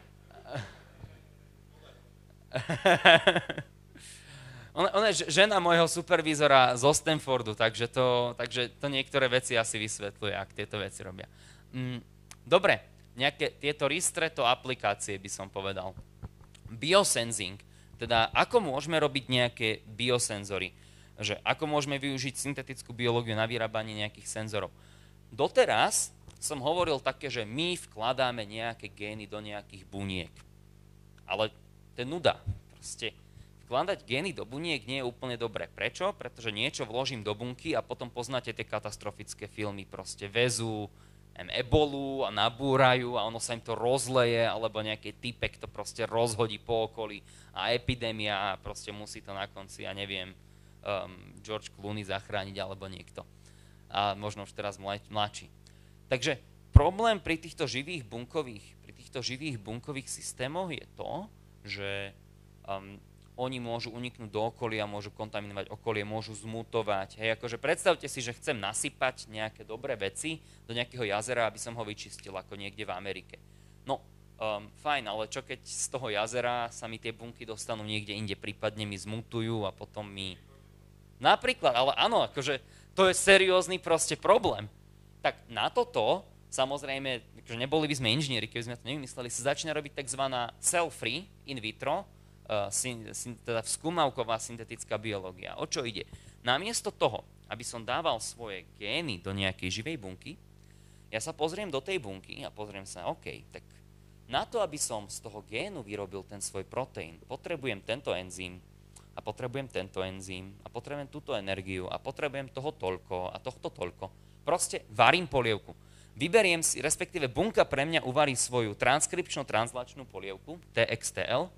Ona, ona je žena môjho supervízora zo Stanfordu, takže to, takže to niektoré veci asi vysvetľuje, ak tieto veci robia. Mm, dobre, nejaké tieto ristretto aplikácie by som povedal. Biosensing, teda ako môžeme robiť nejaké biosenzory, že ako môžeme využiť syntetickú biológiu na vyrábanie nejakých senzorov. Doteraz som hovoril také, že my vkladáme nejaké gény do nejakých buniek. Ale to je nuda. Proste vkladať gény do buniek nie je úplne dobré. Prečo? Pretože niečo vložím do bunky a potom poznáte tie katastrofické filmy. Proste vezú ebolu a nabúrajú a ono sa im to rozleje, alebo nejaký typek to proste rozhodí po okolí a epidémia a proste musí to na konci, ja neviem, um, George Clooney zachrániť alebo niekto. A možno už teraz mladší. Takže problém pri týchto živých bunkových, pri týchto živých bunkových systémoch je to, že um, oni môžu uniknúť do okolia, môžu kontaminovať okolie, môžu zmutovať. Hej, akože predstavte si, že chcem nasypať nejaké dobré veci do nejakého jazera, aby som ho vyčistil, ako niekde v Amerike. No, um, fajn, ale čo keď z toho jazera sa mi tie bunky dostanú niekde inde, prípadne mi zmutujú a potom mi... Napríklad, ale áno, akože to je seriózny proste problém. Tak na toto, samozrejme, akože neboli by sme inžinieri, keby sme to nevymysleli, sa začína robiť tzv. Cell-free in vitro, Uh, syn, syn, teda skúmavková syntetická biológia. O čo ide? Namiesto toho, aby som dával svoje gény do nejakej živej bunky, ja sa pozriem do tej bunky a pozriem sa, OK, tak na to, aby som z toho génu vyrobil ten svoj proteín, potrebujem tento enzym a potrebujem tento enzym a potrebujem túto energiu a potrebujem toho toľko a tohto toľko. Proste varím polievku. Vyberiem si, respektíve bunka pre mňa uvarí svoju transkripčno-translačnú polievku, T X T L,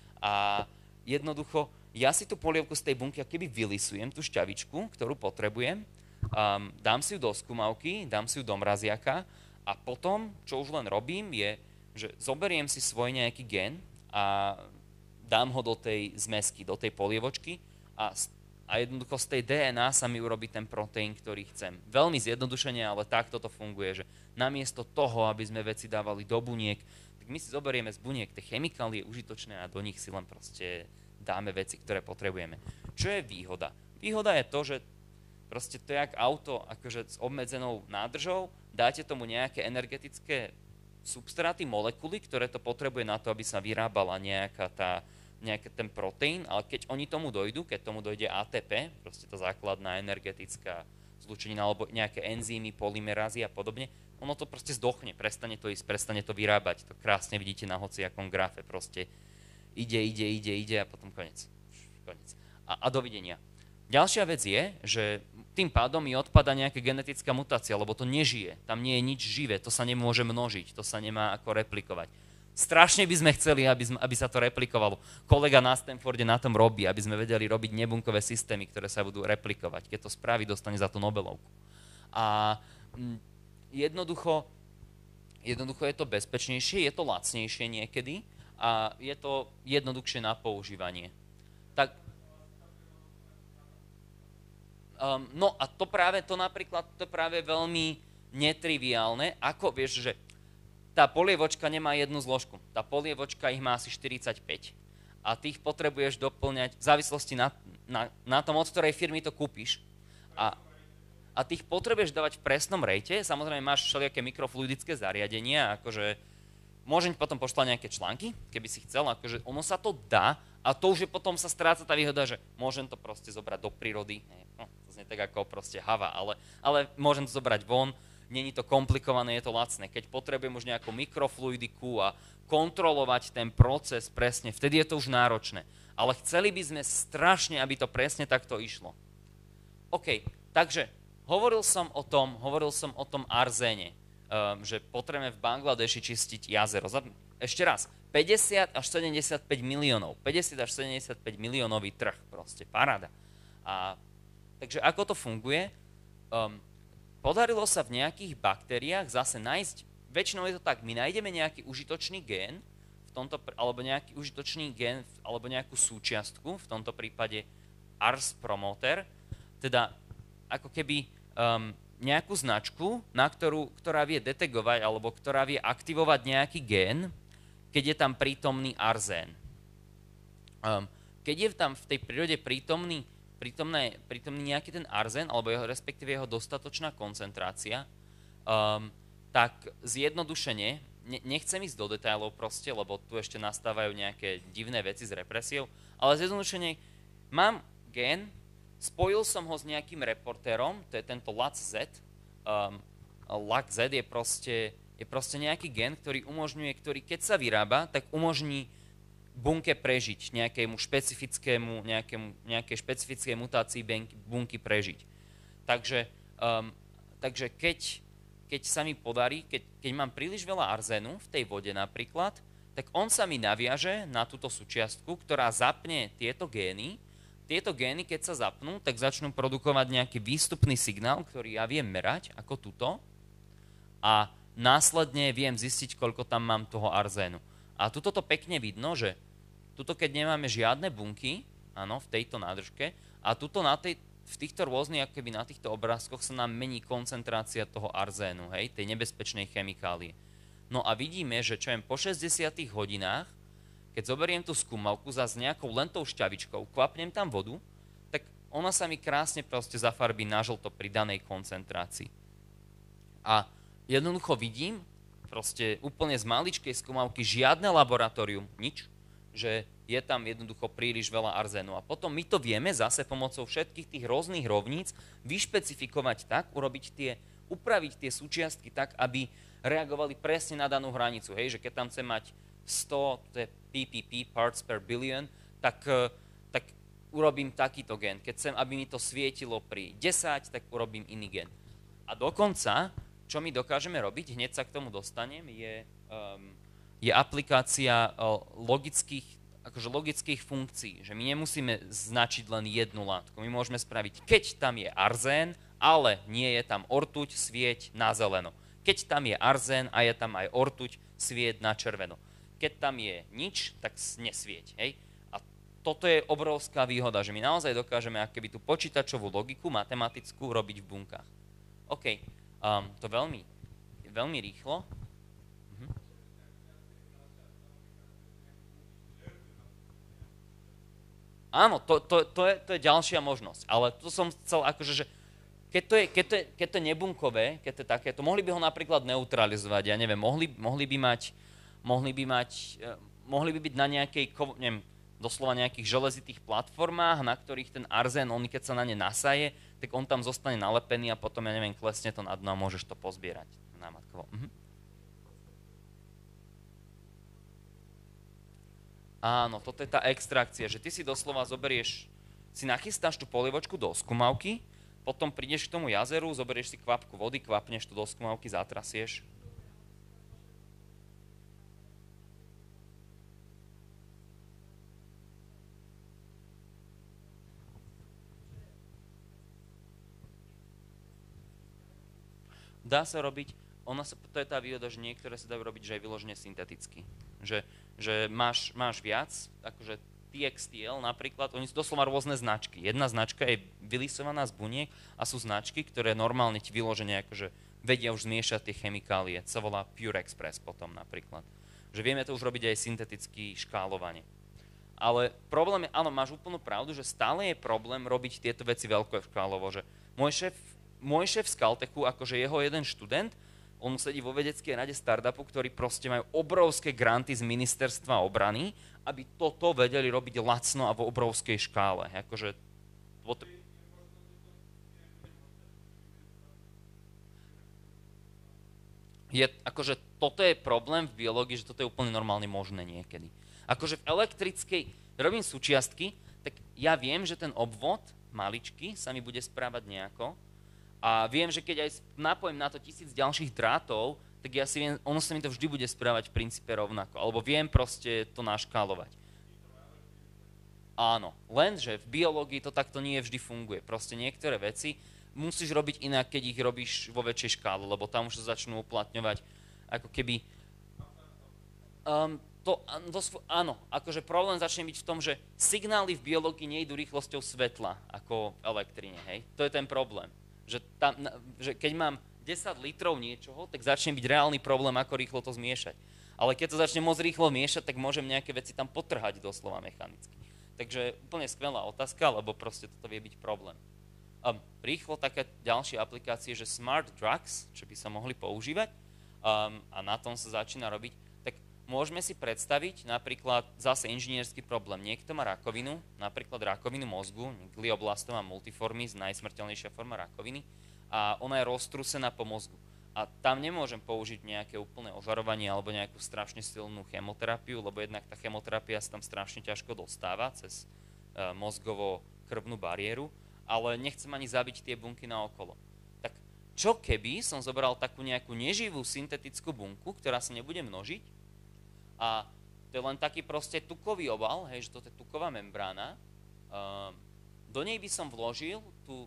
a jednoducho, ja si tú polievku z tej bunky akoby vylisujem, tú šťavičku, ktorú potrebujem, um, dám si ju do skúmavky, dám si ju do mraziaka a potom, čo už len robím, je, že zoberiem si svoj nejaký gen a dám ho do tej zmesky, do tej polievočky a, a jednoducho z tej D N A sa mi urobí ten proteín, ktorý chcem. Veľmi zjednodušene, ale takto to funguje, že namiesto toho, aby sme veci dávali do buniek, tak my si zoberieme z buniek tie chemikálie užitočné a do nich si len proste dáme veci, ktoré potrebujeme. Čo je výhoda? Výhoda je to, že proste to je jak auto akože s obmedzenou nádržou, dáte tomu nejaké energetické substráty, molekuly, ktoré to potrebuje na to, aby sa vyrábala nejaká tá, nejaký ten proteín, ale keď oni tomu dojdú, keď tomu dojde A T P, proste tá základná energetická zlúčenina, alebo nejaké enzymy, polymerázy a podobne, ono to proste zdochne, prestane to ísť, prestane to vyrábať. To krásne vidíte na hociakom grafe, proste ide, ide, ide, ide a potom koniec. koniec. A, a dovidenia. Ďalšia vec je, že tým pádom mi odpada nejaká genetická mutácia, lebo to nežije. Tam nie je nič živé, to sa nemôže množiť, to sa nemá ako replikovať. Strašne by sme chceli, aby, sme, aby sa to replikovalo. Kolega na Stanforde na tom robí, aby sme vedeli robiť nebunkové systémy, ktoré sa budú replikovať. Keď to spraví, dostane za to Nobelovku. A m, jednoducho, jednoducho je to bezpečnejšie, je to lacnejšie niekedy a je to jednoduchšie na používanie. Tak, um, no a to práve, to napríklad, to je práve veľmi netriviálne, ako vieš, že tá polievočka nemá jednu zložku. Tá polievočka ich má asi štyridsaťpäť. A ty ich potrebuješ doplňať v závislosti na, na, na tom, od ktorej firmy to kúpiš. A, a ty ich potrebuješ dávať v presnom rejte. Samozrejme máš všelijaké mikrofluidické zariadenia, akože môžem potom pošľať nejaké články, keby si chcel, akože ono sa to dá, A to už je potom sa stráca tá výhoda, že môžem to proste zobrať do prírody, no, to znie tak ako proste hava, ale, ale môžem to zobrať von, není to komplikované, je to lacné. Keď potrebujem už nejakú mikrofluidiku a kontrolovať ten proces presne, vtedy je to už náročné. Ale chceli by sme strašne, aby to presne takto išlo. OK, takže hovoril som o tom, hovoril som o tom arzéne, um, že potrebujeme v Bangladeši čistiť jazero. Ešte raz, päťdesiat až sedemdesiatpäť miliónov. päťdesiat až sedemdesiatpäť miliónový trh, proste, paráda. A, takže ako to funguje? Um, podarilo sa v nejakých baktériách zase nájsť, väčšinou je to tak, my nájdeme nejaký užitočný gén, v tomto, alebo nejaký užitočný gén, alebo nejakú súčiastku, v tomto prípade Ars promoter, teda ako keby um, nejakú značku, na ktorú, ktorá vie detegovať, alebo ktorá vie aktivovať nejaký gén, keď je tam prítomný arzén. Um, keď je tam v tej prírode prítomný, prítomné, prítomný nejaký ten arzén, alebo jeho, respektíve jeho dostatočná koncentrácia, um, tak zjednodušene, ne, nechcem ísť do detailov proste, lebo tu ešte nastávajú nejaké divné veci s represiou, ale zjednodušene mám gén, spojil som ho s nejakým reportérom, to je tento L A C Z. Um, L A C Z je proste... je proste nejaký gen, ktorý umožňuje, ktorý keď sa vyrába, tak umožní bunke prežiť, nejakému špecifickému, nejakému, nejakej špecifickej mutácii bunky prežiť. Takže, um, takže keď, keď sa mi podarí, keď, keď mám príliš veľa arzénu v tej vode napríklad, tak on sa mi naviaže na túto súčiastku, ktorá zapne tieto gény. Tieto gény, keď sa zapnú, tak začnú produkovať nejaký výstupný signál, ktorý ja viem merať, ako tuto. A následne viem zistiť, koľko tam mám toho arzénu. A tuto to pekne vidno, že tuto keď nemáme žiadne bunky, áno, v tejto nádržke, a tuto na tej, v týchto rôznych, ako keby na týchto obrázkoch sa nám mení koncentrácia toho arzénu, hej, tej nebezpečnej chemikálie. No a vidíme, že čo jem po šesťdesiatich hodinách, keď zoberiem tú skúmavku za s nejakou len tou šťavičkou, kvapnem tam vodu, tak ona sa mi krásne proste zafarbí na žlto pri danej koncentrácii. A jednoducho vidím, proste úplne z maličkej skúmavky, žiadne laboratórium, nič, že je tam jednoducho príliš veľa arzénu. A potom my to vieme zase pomocou všetkých tých rôznych rovníc vyšpecifikovať tak, urobiť tie, upraviť tie súčiastky tak, aby reagovali presne na danú hranicu. Hej, že keď tam chcem mať sto, to je ppp, parts per billion, tak, tak urobím takýto gen. Keď chcem, aby mi to svietilo pri desať, tak urobím iný gen. A dokonca čo my dokážeme robiť, hneď sa k tomu dostanem, je, um, je aplikácia uh, logických, akože logických funkcií. Že my nemusíme značiť len jednu látku. My môžeme spraviť, keď tam je arzén, ale nie je tam ortuť, svieť na zeleno. Keď tam je arzén a je tam aj ortuť, svieť na červeno. Keď tam je nič, tak nesvieť. Hej? A toto je obrovská výhoda, že my naozaj dokážeme akoby tú počítačovú logiku matematickú robiť v bunkách. OK. Um, to veľmi, veľmi rýchlo. Mhm. Áno, to, to, to, je, to je ďalšia možnosť, ale to som chcel akože, že keď to je, keď to je, keď to je nebunkové, keď to je takéto, mohli by ho napríklad neutralizovať, ja neviem, mohli, mohli by mať, mohli by mať, mohli by byť na nejakej, neviem, doslova nejakých železitých platformách, na ktorých ten arzén, on keď sa na ne nasaje, tak on tam zostane nalepený a potom, ja neviem, klesne to na dno a môžeš to pozbierať námatkovo. Mhm. Áno, toto je tá extrakcia, že ty si doslova zoberieš, si nachystáš tú polievočku do skúmavky, potom prídeš k tomu jazeru, zoberieš si kvapku vody, kvapneš to do skúmavky, zatrasieš. Dá sa robiť, ona sa, to je tá výhoda, že niektoré sa dajú robiť, že aj vyložene synteticky. Že, že máš, máš viac, akože T X T L napríklad, oni sú doslova rôzne značky. Jedna značka je vylisovaná z buniek a sú značky, ktoré normálne ti vyložene akože vedia už zmiešať tie chemikálie. Sa volá Pure Express potom napríklad. Že vieme to už robiť aj synteticky škálovanie. Ale problém je, áno, máš úplnú pravdu, že stále je problém robiť tieto veci veľkoškálovo. Že môj šéf Môj šéf z Caltechu, akože jeho jeden študent, On sedí vo vedeckej rade startupu, ktorí proste majú obrovské granty z ministerstva obrany, aby toto vedeli robiť lacno a vo obrovskej škále. Akože, je, akože toto je problém v biológii, že toto je úplne normálne možné niekedy. Akože v elektrickej, robím súčiastky, tak ja viem, že ten obvod maličký sa mi bude správať nejako a viem, že keď aj napojím na to tisíc ďalších drátov, tak ja si viem, ono sa mi to vždy bude správať v princípe rovnako, alebo viem proste to naškálovať. Áno, lenže v biológii to takto nie vždy funguje. Proste niektoré veci musíš robiť inak, keď ich robíš vo väčšej škále, lebo tam už sa začnú uplatňovať ako keby... Um, to, to, áno, akože problém začne byť v tom, že signály v biológii nejdú rýchlosťou svetla, ako v elektrine, hej? To je ten problém. Že, tam, že keď mám desať litrov niečoho, tak začne byť reálny problém, ako rýchlo to zmiešať. Ale keď to začne moc rýchlo miešať, tak môžem nejaké veci tam potrhať doslova mechanicky. Takže úplne skvelá otázka, lebo proste toto vie byť problém. Um, rýchlo také ďalšie aplikácie, že smart drugs, čo by sa mohli používať um, a na tom sa začína robiť, tak môžeme si predstaviť napríklad zase inžinierský problém. Niekto má rakovinu, napríklad rakovinu mozgu, glioblastová multiformis, najsmrteľnejšia forma rakoviny, a ona je roztrúsená po mozgu. A tam nemôžem použiť nejaké úplné ožarovanie alebo nejakú strašne silnú chemoterapiu, lebo jednak tá chemoterapia sa tam strašne ťažko dostáva cez uh, mozgovo-krvnú bariéru, ale nechcem ani zabiť tie bunky naokolo. Tak čo keby som zobral takú nejakú neživú syntetickú bunku, ktorá sa nebude množiť a to je len taký proste tukový obal, hej, že toto je tuková membrána, um, do nej by som vložil tú,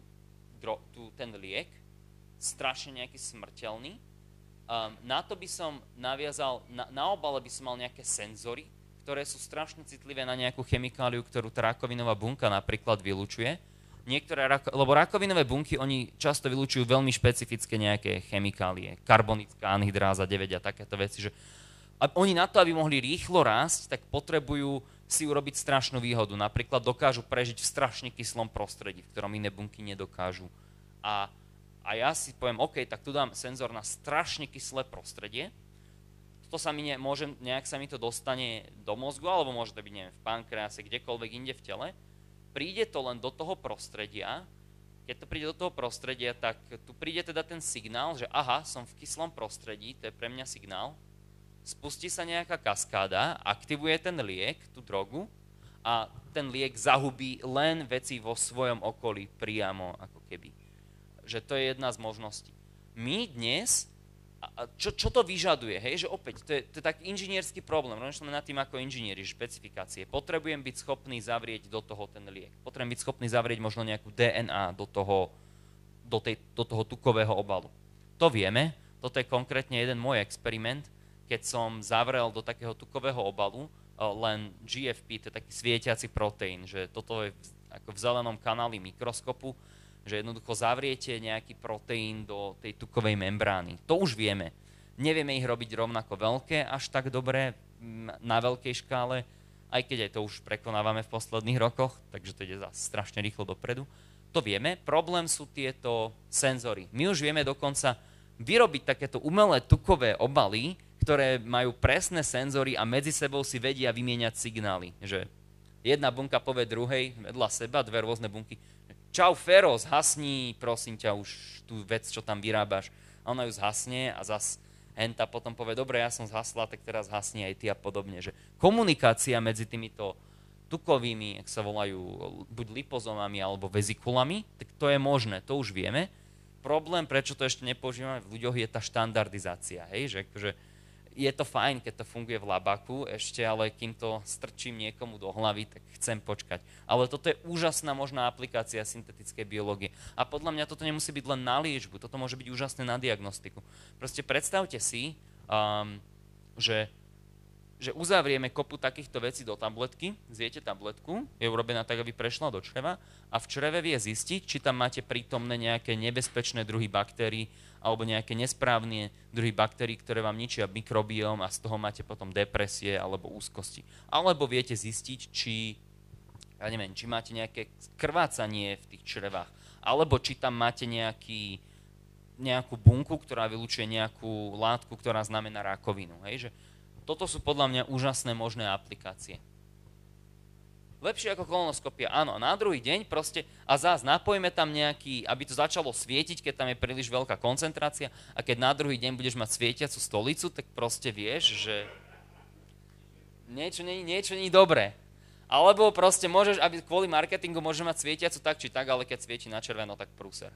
tú, ten liek, strašne nejaký smrteľný, um, na to by som naviazal, na, na obale by som mal nejaké senzory, ktoré sú strašne citlivé na nejakú chemikáliu, ktorú tá rakovinová bunka napríklad vylučuje. Niektoré, lebo rakovinové bunky, oni často vylučujú veľmi špecifické nejaké chemikálie, karbonická anhydráza deväť a takéto veci, že a oni na to, aby mohli rýchlo rásť, tak potrebujú si urobiť strašnú výhodu. Napríklad dokážu prežiť v strašne kyslom prostredí, v ktorom iné bunky nedokážu. A, a ja si poviem, OK, tak tu dám senzor na strašne kyslé prostredie, to sa mi ne, môže, nejak sa mi to dostane do mozgu, alebo môže to byť, neviem, v pankrease, kdekoľvek inde v tele. Príde to len do toho prostredia, keď to príde do toho prostredia, tak tu príde teda ten signál, že aha, som v kyslom prostredí, to je pre mňa signál, spustí sa nejaká kaskáda, aktivuje ten liek, tú drogu a ten liek zahubí len veci vo svojom okolí priamo, ako keby. Že to je jedna z možností. My dnes, a čo, čo to vyžaduje, hej, že opäť, to je, to je taký inžinierský problém, rozmýšľame nad tým ako inžinieri, špecifikácie. Potrebujem byť schopný zavrieť do toho ten liek. Potrebujem byť schopný zavrieť možno nejakú dé en á do toho, do, tej, do toho tukového obalu. To vieme, toto je konkrétne jeden môj experiment, keď som zavrel do takého tukového obalu len gé ef pé, to je taký svietiaci proteín, že toto je ako v zelenom kanáli mikroskopu, že jednoducho zavriete nejaký proteín do tej tukovej membrány. To už vieme. Nevieme ich robiť rovnako veľké, až tak dobre na veľkej škále, aj keď aj to už prekonávame v posledných rokoch, takže to ide zase strašne rýchlo dopredu. To vieme. Problém sú tieto senzory. My už vieme dokonca vyrobiť takéto umelé tukové obaly, ktoré majú presné senzory a medzi sebou si vedia vymieňať signály. Že jedna bunka povie druhej vedľa seba, dve rôzne bunky. Čau, Fero, zhasni, prosím ťa, už tú vec, čo tam vyrábaš. A ona ju zhasne a zas henta potom povie, dobre, ja som zhasla, tak teraz zhasni aj ty a podobne. Že komunikácia medzi týmito tukovými, ak sa volajú, buď lipozomami alebo vezikulami, tak to je možné, to už vieme. Problém, prečo to ešte nepoužívame v ľuďoch, je tá štandardizácia. Hej? Že, akože je to fajn, keď to funguje v labaku ešte, ale kým to strčím niekomu do hlavy, tak chcem počkať. Ale toto je úžasná možná aplikácia syntetickej biológie. A podľa mňa toto nemusí byť len na liečbu, toto môže byť úžasné na diagnostiku. Proste predstavte si, um, že, že uzavrieme kopu takýchto vecí do tabletky, zjete tabletku, je urobená tak, aby prešla do čreva a v čreve vie zistiť, či tam máte prítomné nejaké nebezpečné druhy baktérií alebo nejaké nesprávne druhy baktérií, ktoré vám ničia mikrobióm a z toho máte potom depresie alebo úzkosti. Alebo viete zistiť, či, ja neviem, či máte nejaké krvácanie v tých črevách, alebo či tam máte nejaký nejakú bunku, ktorá vylučuje nejakú látku, ktorá znamená rakovinu. Hej? Že toto sú podľa mňa úžasné možné aplikácie. Lepšie ako kolonoskopia, áno. A na druhý deň proste, a zás napojíme tam nejaký, aby to začalo svietiť, keď tam je príliš veľká koncentrácia a keď na druhý deň budeš mať svietiacu stolicu, tak proste vieš, že niečo nie, niečo nie je dobré. Alebo proste môžeš, aby kvôli marketingu môžeš mať svietiacu tak či tak, ale keď svieti na červeno, tak prúser.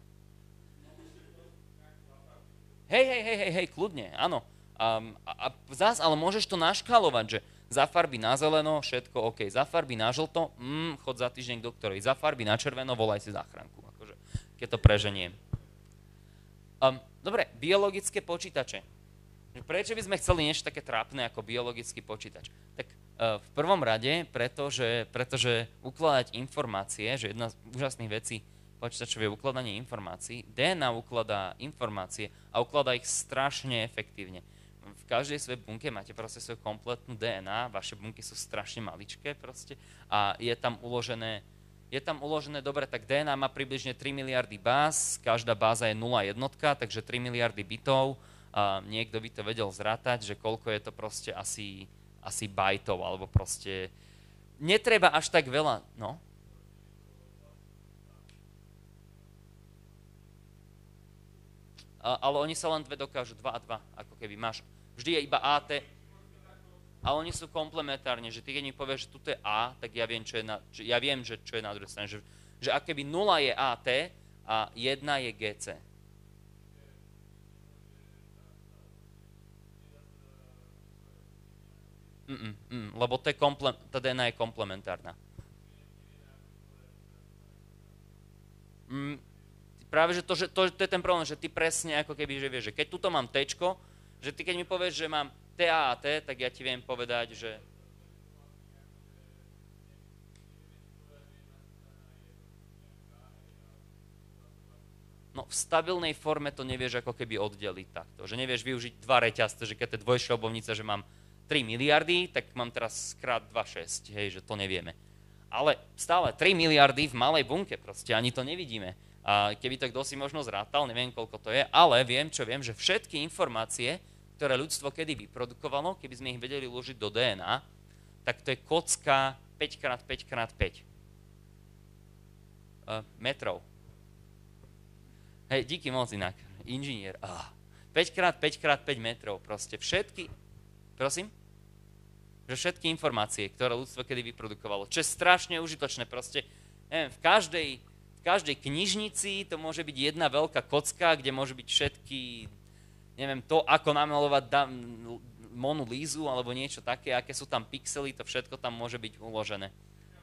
Hej, hej, hej, hej, hej, kľudne, áno. Um, a, a zás, ale môžeš to naškalovať, že za farby na zeleno, všetko OK. Za farby na žlto, mm, chod za týždeň k doktorovi. Za farby na červeno, volaj si záchranku. Akože, keď to preženiem. Um, dobre, biologické počítače. Prečo by sme chceli niečo také trápne ako biologický počítač? Tak uh, v prvom rade, pretože, pretože ukladať informácie, že jedna z úžasných vecí počítačové je ukladanie informácií, dé en á ukladá informácie a ukladá ich strašne efektívne. V každej svojej bunke máte proste svoju kompletnú dé en á, vaše bunky sú strašne maličké proste a je tam uložené, je tam uložené, dobre, tak dé en á má približne tri miliardy báz, každá báza je nula jednotka, takže tri miliardy bitov, a niekto by to vedel zrátať, že koľko je to proste asi, asi bajtov, alebo proste netreba až tak veľa, no. Ale oni sa len dve dokážu, dva a dva, ako keby máš. Vždy je iba á té, a oni sú komplementárne, že ty keď mi povieš, že tuto je A, tak ja viem, čo je na, ja viem, že čo je na druhej strane. Že, že ak keby nula je á té a jedna je gé cé. Mm, mm, lebo to je komple, tá dé en á je komplementárna. Mm, Práve, že to, že to, to je ten problém, že ty presne ako keby, že vieš, že keď tuto mám téčko, že ty keď mi povieš, že mám té a té, tak ja ti viem povedať, že... No v stabilnej forme to nevieš ako keby oddeliť takto, že nevieš využiť dva reťazce, že keď to je dvojšroubovnica, že mám tri miliardy, tak mám teraz krát dva šesť, hej, že to nevieme. Ale stále tri miliardy v malej bunke, proste ani to nevidíme. A keby to kto si možno zrátal, neviem, koľko to je, ale viem, čo viem, že všetky informácie, ktoré ľudstvo kedy vyprodukovalo, keby sme ich vedeli uložiť do dé en á, tak to je kocka päť krát päť krát päť uh, metrov. Hej, díky moc inak, inžinier. Uh, päť krát päť krát päť metrov, proste všetky, prosím? Že všetky informácie, ktoré ľudstvo kedy vyprodukovalo, čo je strašne užitočné, proste, neviem, v každej V každej knižnici to môže byť jedna veľká kocka, kde môže byť všetky, neviem, to, ako namalovať Monu Lízu alebo niečo také, aké sú tam pixely, to všetko tam môže byť uložené.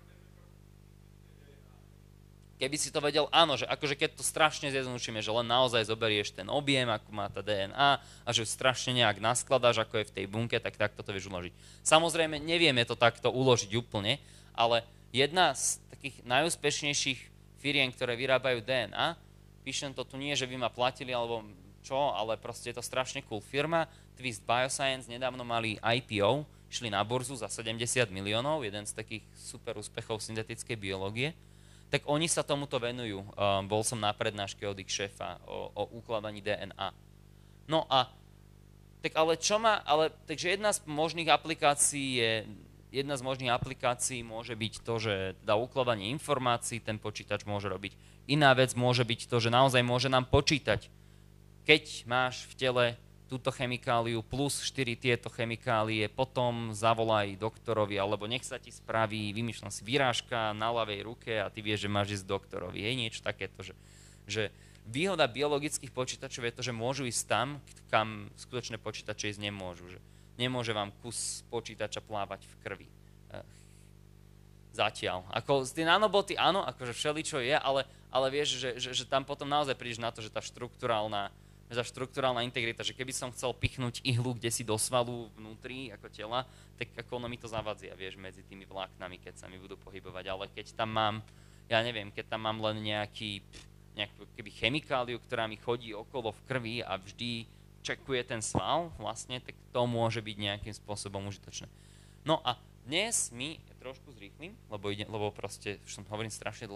Keby si to vedel, áno, že akože keď to strašne zjednodušíme, že len naozaj zoberieš ten objem, ako má tá dé en á a že ju strašne nejak naskladáš, ako je v tej bunke, tak takto to vieš uložiť. Samozrejme, nevieme to takto uložiť úplne, ale jedna z takých najúspešnejších firiem, ktoré vyrábajú dé en á. Píšem to tu nie, že by ma platili alebo čo, ale proste je to strašne cool firma. Twist Bioscience nedávno mali í pé ó, šli na burzu za sedemdesiat miliónov, jeden z takých super úspechov syntetickej biológie. Tak oni sa tomuto venujú. Um, bol som na prednáške od ich šéfa o, o ukladaní dé en á. No a tak ale čo má, ale takže jedna z možných aplikácií je Jedna z možných aplikácií môže byť to, že dá ukladanie informácií, ten počítač môže robiť. Iná vec môže byť to, že naozaj môže nám počítať. Keď máš v tele túto chemikáliu plus štyri tieto chemikálie, potom zavolaj doktorovi, alebo nech sa ti spraví, vymýšľam si, vyrážka na ľavej ruke a ty vieš, že máš ísť doktorovi. Je niečo takéto, že, že výhoda biologických počítačov je to, že môžu ísť tam, kam skutočné počítače ísť nemôžu. Že nemôže vám kus počítača plávať v krvi. Zatiaľ. Ako tie nanoboty, áno, akože všeličo je, ale, ale vieš, že, že, že tam potom naozaj prídeš na to, že tá štruktúrálna, tá štruktúrálna integrita, že keby som chcel pichnúť ihlu kdesi do svalu vnútri, ako tela, tak ako ono mi to zavadzia, vieš, medzi tými vláknami, keď sa mi budú pohybovať. Ale keď tam mám, ja neviem, keď tam mám len nejaký, nejakú keby chemikáliu, ktorá mi chodí okolo v krvi a vždy čekuje ten sval, vlastne, tak to môže byť nejakým spôsobom užitočné. No a dnes my, trošku zrýchlim, lebo, ide, lebo proste, už som hovorím strašne dlho,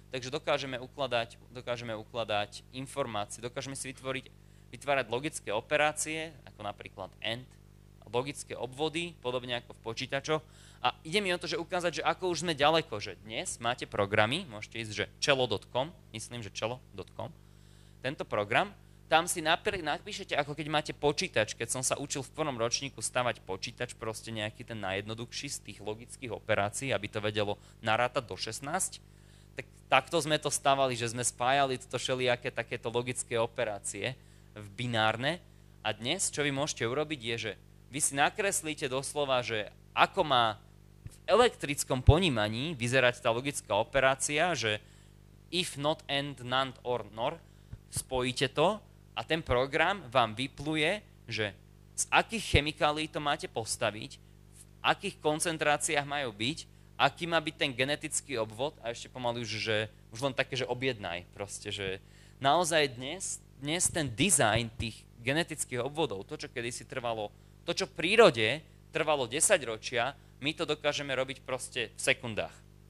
takže dokážeme ukladať, dokážeme ukladať informácie, dokážeme si vytvoriť, vytvárať logické operácie, ako napríklad AND, logické obvody, podobne ako v počítačoch. A ide mi o to, že ukázať, že ako už sme ďaleko, že dnes máte programy, môžete ísť, že čelo bodka com, myslím, že čelo bodka com, tento program, tam si napíšete, ako keď máte počítač, keď som sa učil v prvom ročníku stavať počítač, proste nejaký ten najjednoduchší z tých logických operácií, aby to vedelo narátať do šestnásť, tak takto sme to stavali, že sme spájali toto všelijaké takéto logické operácie v binárne. A dnes, čo vy môžete urobiť, je, že vy si nakreslíte doslova, že ako má v elektrickom ponímaní vyzerať tá logická operácia, že if, not, and, none, or, nor, spojíte to a ten program vám vypluje, že z akých chemikálií to máte postaviť, v akých koncentráciách majú byť, aký má byť ten genetický obvod a ešte pomaly už, že už len také, že objednaj proste, že naozaj dnes, dnes ten dizajn tých genetických obvodov, to, čo kedysi trvalo, to, čo v prírode trvalo desaťročia, my to dokážeme robiť proste v sekundách.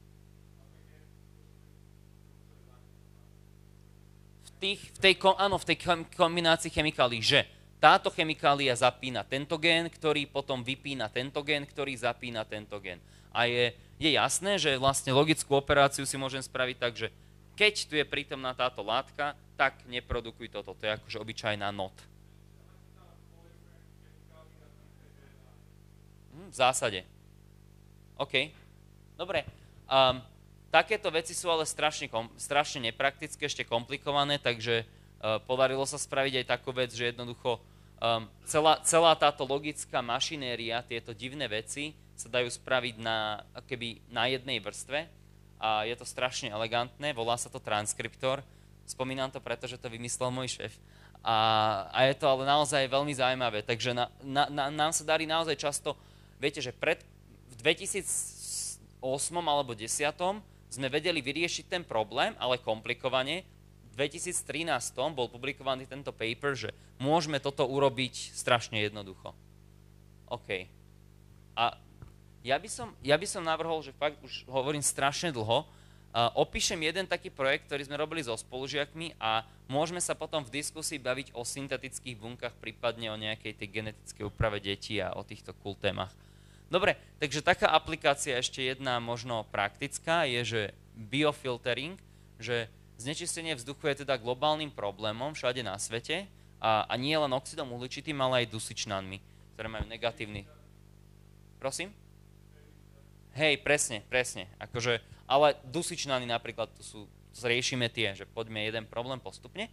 Tých, v tej, áno, v tej kombinácii chemikálií, že táto chemikália zapína tento gén, ktorý potom vypína tento gén, ktorý zapína tento gén. A je, je jasné, že vlastne logickú operáciu si môžem spraviť tak, že keď tu je prítomná táto látka, tak neprodukuj toto. To je akože obyčajná not. Hm, v zásade. OK. Dobre. Um, Takéto veci sú ale strašne, strašne nepraktické, ešte komplikované, takže uh, podarilo sa spraviť aj takú vec, že jednoducho um, celá, celá táto logická mašinéria, tieto divné veci sa dajú spraviť na, keby na jednej vrstve a je to strašne elegantné, volá sa to transkriptor. Spomínam to preto, že to vymyslel môj šéf. A, a je to ale naozaj veľmi zaujímavé, takže na, na, na, nám sa darí naozaj často, viete, že pred, v dvetisícosem alebo desať sme vedeli vyriešiť ten problém, ale komplikovane. V dvetisíctrinásť bol publikovaný tento paper, že môžeme toto urobiť strašne jednoducho. OK. A ja by som, ja by som navrhol, že fakt už hovorím strašne dlho, uh, opíšem jeden taký projekt, ktorý sme robili so spolužiakmi a môžeme sa potom v diskusii baviť o syntetických bunkách, prípadne o nejakej tej genetickej úprave detí a o týchto cool témach. Dobre, takže taká aplikácia ešte jedna možno praktická je, že biofiltering, že znečistenie vzduchu je teda globálnym problémom všade na svete a, a nie len oxidom uhličitým, ale aj dusičnanmi, ktoré majú negatívny. Prosím? Hej, presne, presne. Akože, ale dusičnany napríklad, to sú, to riešime tie, že poďme jeden problém postupne.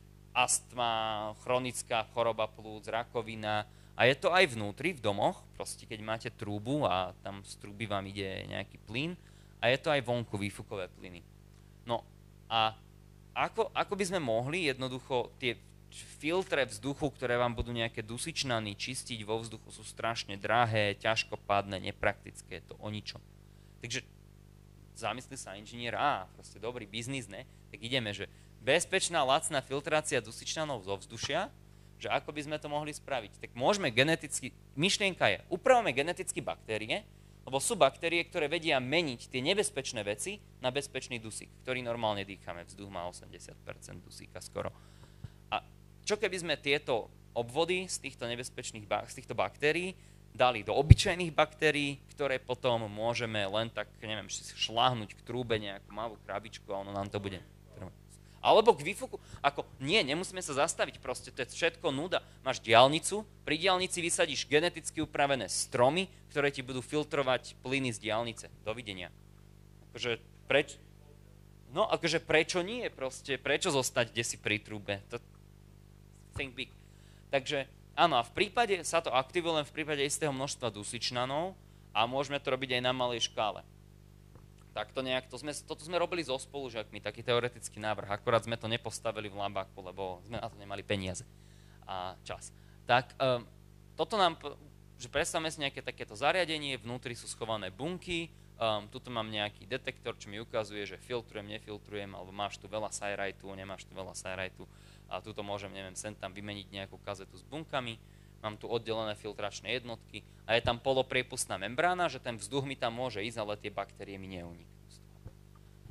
Astma, chronická choroba plúc, rakovina. A je to aj vnútri, v domoch, proste keď máte trúbu a tam z trúby vám ide nejaký plyn. A je to aj vonku výfukové plyny. No a ako, ako by sme mohli jednoducho tie filtre vzduchu, ktoré vám budú nejaké dusičnany čistiť vo vzduchu, sú strašne drahé, ťažkopádne, nepraktické, je to o ničom. Takže zamyslí sa inžinier, á, proste dobrý biznis, ne? Tak ideme, že bezpečná, lacná filtrácia dusičnanov zo vzdušia, že ako by sme to mohli spraviť. Tak môžeme geneticky, myšlienka je, upravíme geneticky baktérie, lebo sú baktérie, ktoré vedia meniť tie nebezpečné veci na bezpečný dusík, ktorý normálne dýchame. Vzduch má osemdesiat percent dusíka skoro. A čo keby sme tieto obvody z týchto nebezpečných z týchto baktérií dali do obyčajných baktérií, ktoré potom môžeme len tak, neviem, šláhnuť k trúbe nejakú malú krabičku a ono nám to bude. Alebo k výfuku, ako nie, nemusíme sa zastaviť, proste to je všetko nuda. Máš diaľnicu, pri diaľnici vysadíš geneticky upravené stromy, ktoré ti budú filtrovať plyny z diaľnice. Dovidenia. Akože preč... No, akože prečo nie, proste, prečo zostať desi pri trúbe? To... Think big. Takže, áno, a v prípade, sa to aktivuje len v prípade istého množstva dusičnanov a môžeme to robiť aj na malej škále. Tak to nejak, to sme, toto sme robili so spolužiakmi, taký teoretický návrh, akorát sme to nepostavili v Labaku, lebo sme na to nemali peniaze a čas. Tak um, toto nám, že predstavme si nejaké takéto zariadenie, vnútri sú schované bunky, um, tuto mám nejaký detektor, čo mi ukazuje, že filtrujem, nefiltrujem, alebo máš tu veľa sajrajtu, nemáš tu veľa sajrajtu a tuto môžem, neviem, sem tam vymeniť nejakú kazetu s bunkami. Mám tu oddelené filtračné jednotky a je tam polopriepustná membrána, že ten vzduch mi tam môže ísť, ale tie baktérie mi neuniknú. Tak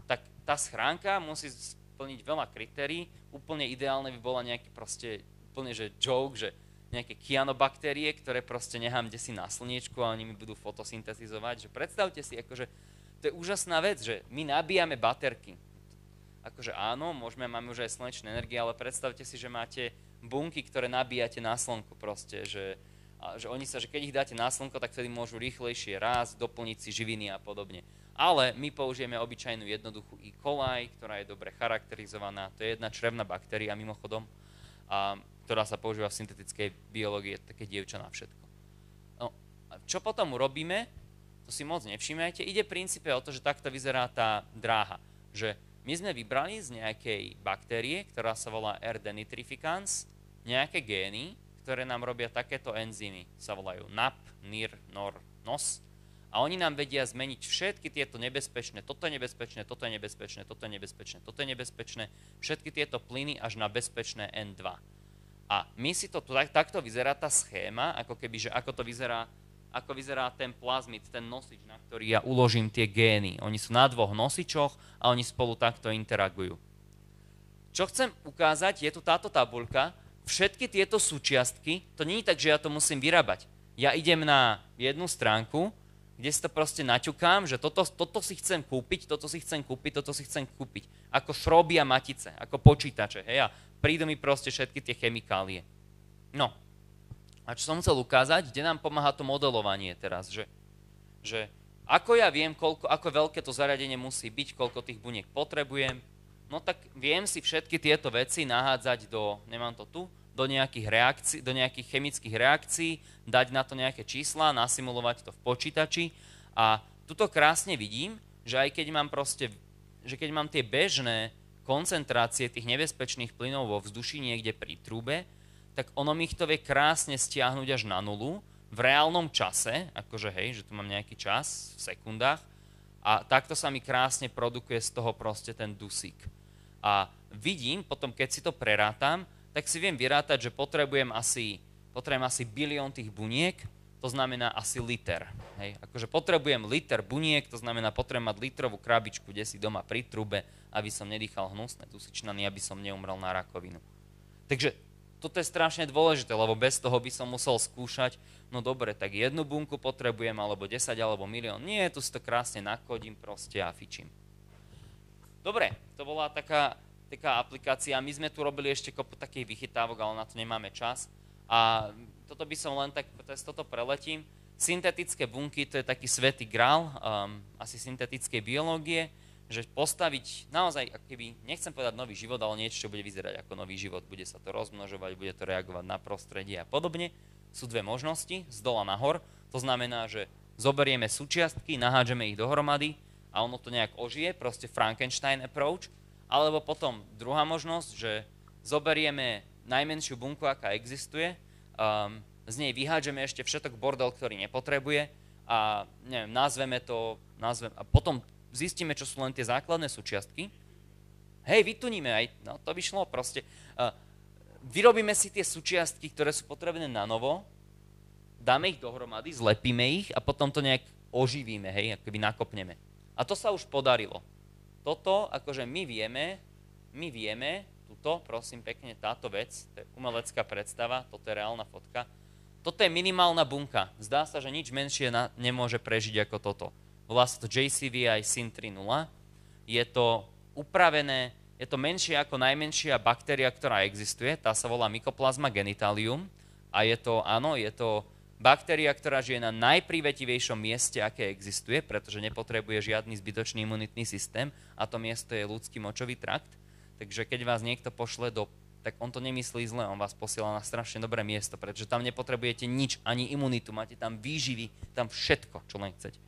tá schránka musí splniť veľa kritérií. Úplne ideálne by bola nejaký proste, úplne že joke, že nejaké kyanobaktérie, ktoré proste nechám kde si na slniečku a oni mi budú fotosyntetizovať. Že predstavte si, akože to je úžasná vec, že my nabíjame baterky. Akože áno, môžeme, máme už aj slnečné energie, ale predstavte si, že máte bunky, ktoré nabíjate na slnku proste, že, a, že oni sa, že keď ich dáte na slnko, tak vtedy môžu rýchlejšie rásť, doplniť si živiny a podobne. Ale my použijeme obyčajnú jednoduchú E. coli, ktorá je dobre charakterizovaná. To je jedna črevná baktéria mimochodom, a, ktorá sa používa v syntetickej biológii, je také dievča na všetko. No, a čo potom urobíme, to si moc nevšimajte. Ide v princípe o to, že takto vyzerá tá dráha. Že my sme vybrali z nejakej baktérie, ktorá sa volá R. denitrificans, nejaké gény, ktoré nám robia takéto enzymy. Sa volajú N A P, N I R, N O R, N O S. A oni nám vedia zmeniť všetky tieto nebezpečné, toto je nebezpečné, toto je nebezpečné, toto je nebezpečné, toto je nebezpečné, všetky tieto plyny až na bezpečné N dva. A my si to, tak, takto vyzerá tá schéma, ako keby, že ako to vyzerá, ako vyzerá ten plazmid, ten nosič, na ktorý ja uložím tie gény. Oni sú na dvoch nosičoch a oni spolu takto interagujú. Čo chcem ukázať, je tu táto tabuľka, všetky tieto súčiastky, to nie je tak, že ja to musím vyrábať. Ja idem na jednu stránku, kde si to proste naťukám, že toto, toto si chcem kúpiť, toto si chcem kúpiť, toto si chcem kúpiť. Ako šroby a matice, ako počítače. Hej, a prídu mi proste všetky tie chemikálie. No. A čo som chcel ukázať, kde nám pomáha to modelovanie teraz, že, že ako ja viem, koľko, ako veľké to zariadenie musí byť, koľko tých buniek potrebujem, no tak viem si všetky tieto veci nahádzať do, nemám to tu, do nejakých reakcií, do nejakých chemických reakcií, dať na to nejaké čísla, nasimulovať to v počítači a tuto krásne vidím, že aj keď mám proste, že keď mám tie bežné koncentrácie tých nebezpečných plynov vo vzduchu niekde pri trúbe, tak ono mi ich to vie krásne stiahnuť až na nulu v reálnom čase, akože hej, že tu mám nejaký čas v sekundách a takto sa mi krásne produkuje z toho proste ten dusík. A vidím, potom keď si to prerátam, tak si viem vyrátať, že potrebujem asi, potrebujem asi bilión tých buniek, to znamená asi liter. Hej. Akože potrebujem liter buniek, to znamená potrebujem mať litrovú krabičku, kde si doma pri trube, aby som nedýchal hnusné dusičnany, aby som neumrel na rakovinu. Takže toto je strašne dôležité, lebo bez toho by som musel skúšať, no dobre, tak jednu bunku potrebujem, alebo desať, alebo milión. Nie, tu si to krásne nakodím proste a fičím. Dobre, to bola taká... taká aplikácia. My sme tu robili ešte kopu takých vychytávok, ale na to nemáme čas. A toto by som len tak, pretože toto preletím. Syntetické bunky, to je taký svätý grál, um, asi syntetickej biológie, že postaviť naozaj, keby, nechcem povedať nový život, ale niečo, čo bude vyzerať ako nový život. Bude sa to rozmnožovať, bude to reagovať na prostredie a podobne. Sú dve možnosti, z dola nahor. To znamená, že zoberieme súčiastky, nahádžeme ich dohromady a ono to nejak ožije, proste Frankenstein approach. Alebo potom druhá možnosť, že zoberieme najmenšiu bunku, aká existuje, um, z nej vyhádžeme ešte všetok bordel, ktorý nepotrebuje a neviem, nazveme to, nazveme, a potom zistíme, čo sú len tie základné súčiastky. Hej, vytuníme aj, no to by šlo proste. Uh, vyrobíme si tie súčiastky, ktoré sú potrebné na novo, dáme ich dohromady, zlepíme ich a potom to nejak oživíme, hej, akoby nakopneme. A to sa už podarilo. Toto, akože my vieme, my vieme, tuto, prosím pekne, táto vec, to je umelecká predstava, toto je reálna fotka, toto je minimálna bunka. Zdá sa, že nič menšie na, nemôže prežiť ako toto. Volá sa to J C V I Syn tri nula. Je to upravené, je to menšie ako najmenšia baktéria, ktorá existuje, tá sa volá Mycoplasma genitalium a je to, áno, je to baktéria, ktorá žije na najprivetivejšom mieste, aké existuje, pretože nepotrebuje žiadny zbytočný imunitný systém a to miesto je ľudský močový trakt. Takže keď vás niekto pošle do... tak on to nemyslí zle, on vás posiela na strašne dobré miesto, pretože tam nepotrebujete nič, ani imunitu, máte tam výživy, tam všetko, čo len chcete.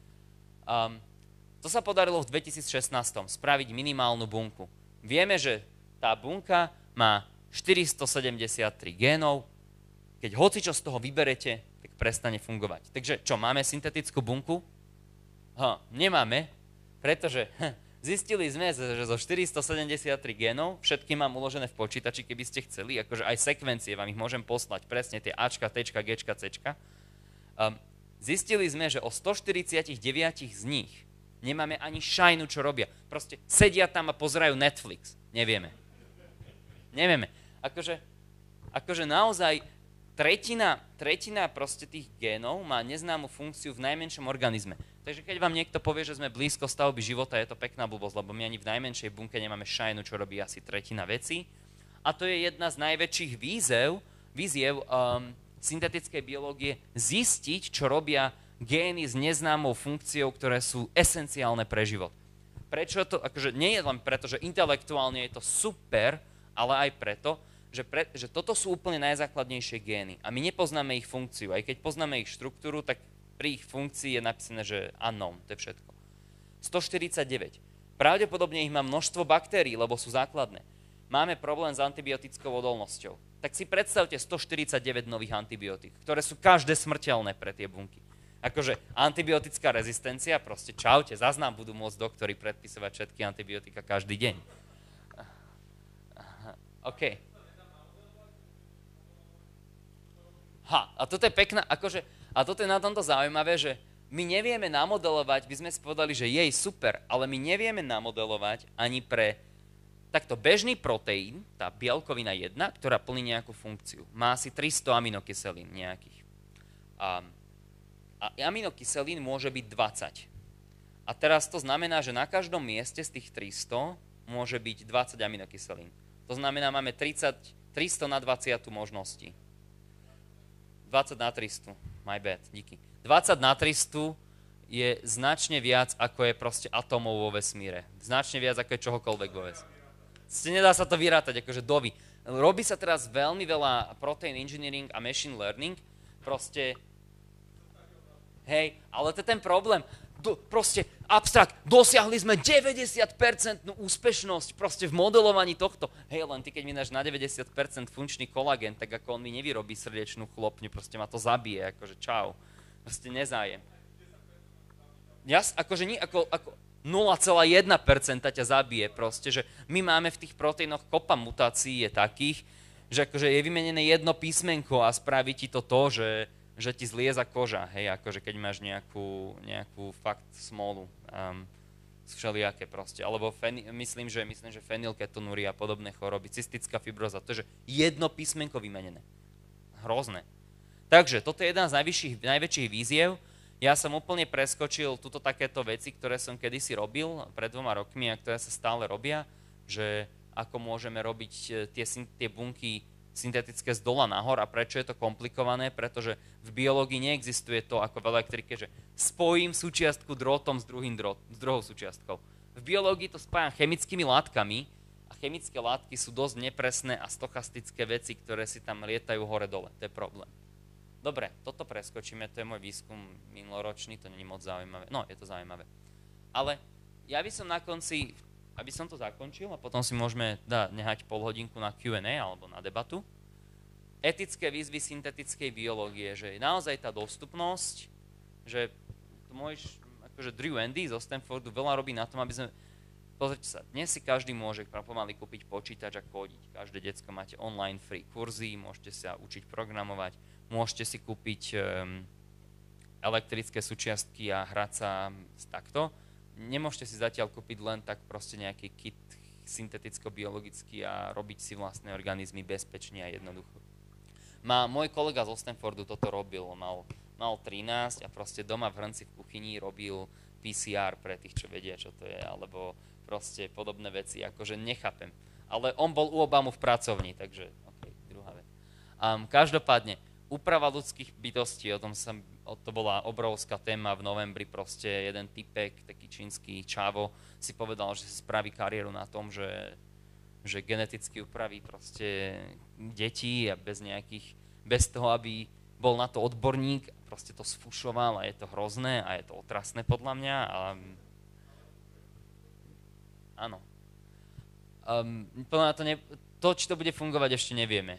Um, to sa podarilo v dvetisícšestnásť spraviť minimálnu bunku. Vieme, že tá bunka má štyristosedemdesiattri génov. Keď hocičo z toho vyberete, tak prestane fungovať. Takže čo, máme syntetickú bunku? Ha, nemáme, pretože hm, zistili sme, že zo štyristosedemdesiattri génov, všetky mám uložené v počítači, keby ste chceli, akože aj sekvencie vám ich môžem poslať, presne tie Ačka, Tčka, Gčka, Cčka. Um, zistili sme, že o stoštyridsaťdeväť z nich Nemáme ani šajnu, čo robia. Proste sedia tam a pozerajú Netflix. Nevieme. Nevieme. Akože, akože naozaj tretina, tretina proste tých génov má neznámu funkciu v najmenšom organizme. Takže keď vám niekto povie, že sme blízko stavby života, je to pekná blbosť, lebo my ani v najmenšej bunke nemáme šajnu, čo robí asi tretina vecí. A to je jedna z najväčších výzev, výziev um, syntetickej biológie zistiť, čo robia gény s neznámou funkciou, ktoré sú esenciálne pre život. Prečo to? Akože nie je len preto, že intelektuálne je to super, ale aj preto, že, pre, že toto sú úplne najzákladnejšie gény. A my nepoznáme ich funkciu. Aj keď poznáme ich štruktúru, tak pri ich funkcii je napísané, že unknown, to je všetko. stoštyridsaťdeväť. Pravdepodobne ich má množstvo baktérií, lebo sú základné. Máme problém s antibiotickou odolnosťou. Tak si predstavte stoštyridsaťdeväť nových antibiotík, ktoré sú každé smrteľné pre tie bunky. Akože antibiotická rezistencia, proste čaute, zaznám budú môcť doktori predpisovať všetky antibiotika každý deň. OK. Ha, a toto je pekná, akože, a toto je na tomto zaujímavé, že my nevieme namodelovať, by sme si povedali, že jej super, ale my nevieme namodelovať ani pre takto bežný proteín, tá bielkovina jedna, ktorá plní nejakú funkciu. Má asi tristo aminokyselín nejakých. A, a aminokyselín môže byť dvadsať. A teraz to znamená, že na každom mieste z tých tristo môže byť dvadsať aminokyselín. To znamená, máme tridsať, tristo na dvadsať možností. dvadsať na tristo. My bad, díky. dvadsať na tristo je značne viac, ako je proste atómov vo vesmíre. Značne viac, ako je čohokoľvek vo vesmíre. Nedá sa to vyrátať, akože doby. Robí sa teraz veľmi veľa protein engineering a machine learning. Proste, hej, ale to je ten problém. Do, proste, abstrakt, dosiahli sme deväťdesiat percent úspešnosť proste v modelovaní tohto. Hej, len ty, keď mi dáš na deväťdesiat percent funkčný kolagén, tak ako on mi nevyrobí srdečnú chlopňu, proste ma to zabije, akože čau. Proste nezájem. Jas, akože nie, ako, ako nula celá jedna percent ťa zabije proste, že my máme v tých proteínoch kopa mutácií je takých, že akože je vymenené jedno písmenko a spraví ti to to, že, že ti zlieza koža, hej, akože keď máš nejakú, nejakú fakt smolu, um, všelijaké proste, alebo feni, myslím, že, myslím, že fenylketonúria a podobné choroby, cystická fibroza, to je, že jedno písmenko vymenené. Hrozné. Takže toto je jedna z najvyšších, najväčších víziev. Ja som úplne preskočil tuto takéto veci, ktoré som kedysi robil pred dvoma rokmi a ktoré sa stále robia, že ako môžeme robiť tie, tie bunky syntetické z dola nahor a prečo je to komplikované, pretože v biológii neexistuje to ako v elektrike, že spojím súčiastku drôtom s, druhým drôt, s druhou súčiastkou. V biológii to spájam chemickými látkami a chemické látky sú dosť nepresné a stochastické veci, ktoré si tam lietajú hore-dole. To je problém. Dobre, toto preskočíme, to je môj výskum minuloročný, to nie je moc zaujímavé. No, je to zaujímavé. Ale ja by som na konci, aby som to zakončil a potom si môžeme dá, nehať pol hodinku na Q and A alebo na debatu. Etické výzvy syntetickej biológie, že naozaj tá dostupnosť, že môj, akože Drew Andy zo Stanfordu veľa robí na tom, aby sme, pozrite sa, dnes si každý môže pomaly kúpiť počítač a kódiť. Každé decko máte online free kurzy, môžete sa učiť programovať, môžete si kúpiť um, elektrické súčiastky a hrať sa takto. Nemôžete si zatiaľ kúpiť len tak proste nejaký kit synteticko-biologický a robiť si vlastné organizmy bezpečne a jednoducho. Má, môj kolega zo Stanfordu toto robil, mal, mal trinásť a proste doma v hrnci v kuchyni robil P C R pre tých, čo vedia, čo to je, alebo proste podobné veci, akože nechápem. Ale on bol u Obamu v pracovni, takže ok, druhá vec. Um, každopádne, úprava ľudských bytostí, o tom sa, o to bola obrovská téma v novembri, proste jeden typek, taký čínsky čávo, si povedal, že si spraví kariéru na tom, že, že geneticky upraví proste deti a bez nejakých, bez toho, aby bol na to odborník, proste to sfušoval a je to hrozné a je to otrasné podľa mňa. A, áno. Um, to, ne, to, či to bude fungovať, ešte nevieme.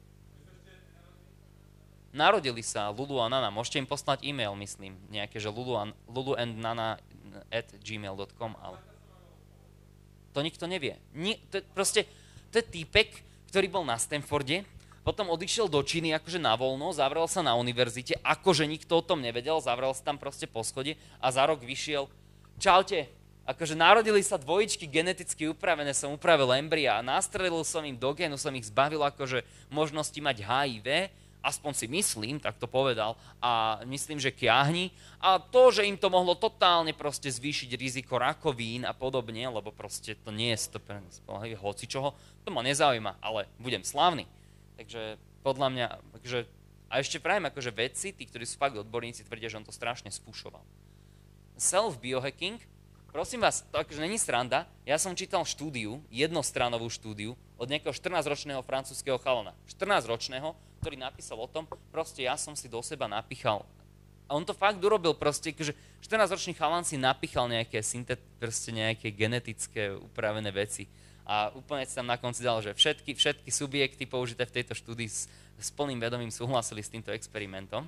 Narodili sa Lulu a Nana, môžete im poslať e-mail, myslím, nejaké, že lulu, an, lulu and nana at gmail dot com, ale to nikto nevie. Nie, to je proste, to je týpek, ktorý bol na Stanforde, potom odišiel do Číny akože na voľno, zavrel sa na univerzite, akože nikto o tom nevedel, zavrel sa tam proste po schode a za rok vyšiel čaute, akože narodili sa dvojičky geneticky upravené, som upravil embria a nastrelil som im do génu, som ich zbavil akože možnosti mať há í vé, aspoň si myslím, tak to povedal, a myslím, že kiahni. A to, že im to mohlo totálne proste zvýšiť riziko rakovín a podobne, lebo proste to nie je sto percent spolahlivé hocičoho, to ma nezaujíma, ale budem slávny. Takže podľa mňa, takže, a ešte prajem akože vedci, tí, ktorí sú fakt odborníci, tvrdia, že on to strašne spúšoval. Self-biohacking, prosím vás, to akože není sranda, ja som čítal štúdiu, jednostranovú štúdiu, od nejakého štrnásťročného francúzskeho chalana. štrnásťročného, ktorý napísal o tom, proste ja som si do seba napichal. A on to fakt urobil proste, že štrnásťročný chalan si napichal nejaké, syntet, proste nejaké genetické upravené veci. A úplne si tam na konci dal, že všetky, všetky subjekty použité v tejto štúdii s, s plným vedomím súhlasili s týmto experimentom.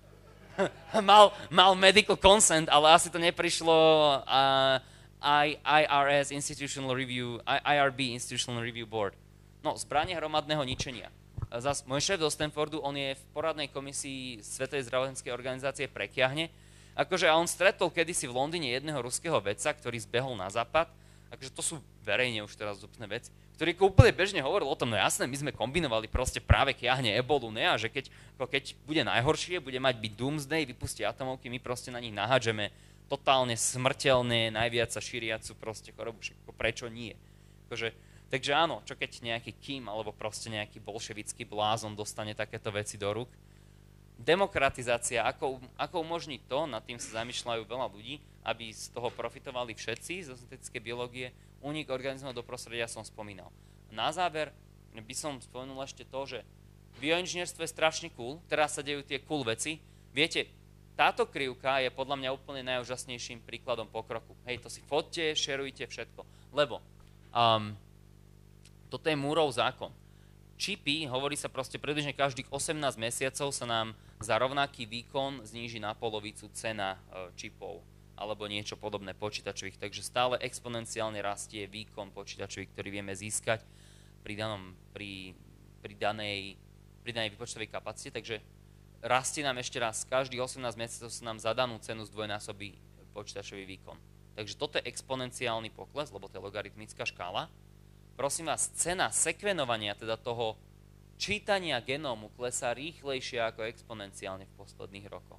mal, mal medical consent, ale asi to neprišlo uh, I, IRS Institutional Review, I R B Institutional Review Board. No, zbranie hromadného ničenia. Zas, môj šéf do Stanfordu, on je v poradnej komisii Svetovej zdravotníckej organizácie pre kiahne. Akože a on stretol kedysi v Londýne jedného ruského vedca, ktorý zbehol na západ. Akože to sú verejne už teraz dostupné veci, ktorý úplne bežne hovoril o tom, no jasné, my sme kombinovali proste práve kiahne ebolu, ne? A že keď, keď bude najhoršie, bude mať byť doomsday, vypustí atomovky, my proste na nich nahádžeme totálne smrteľné, najviac sa šíriacu proste chorobu, prečo nie? Akože, takže áno, čo keď nejaký Kim alebo proste nejaký bolševický blázon dostane takéto veci do rúk. Demokratizácia, ako, ako umožniť to, nad tým sa zamýšľajú veľa ľudí, aby z toho profitovali všetci zo syntetickej biológie. Únik organizmov do prostredia som spomínal. Na záver by som spomenul ešte to, že bioinžinierstvo je strašne cool, teraz sa dejú tie cool veci. Viete, táto krivka je podľa mňa úplne najúžasnejším príkladom pokroku. Hej, to si foťte, šerujte všetko. Lebo um, toto je Moorov zákon. Čipy, hovorí sa proste približne každých osemnásť mesiacov sa nám za rovnaký výkon zníži na polovicu cena e, čipov alebo niečo podobné počítačových. Takže stále exponenciálne rastie výkon počítačových, ktorý vieme získať pri, danom, pri, pri, danej, pri danej výpočtovej kapacite. Takže rastie nám ešte raz, každých osemnásť mesiacov sa nám za danú cenu zdvojnásobí počítačový výkon. Takže toto je exponenciálny pokles, lebo to je logaritmická škála. Prosím vás, cena sekvenovania, teda toho čítania genómu klesá rýchlejšie ako exponenciálne v posledných rokoch.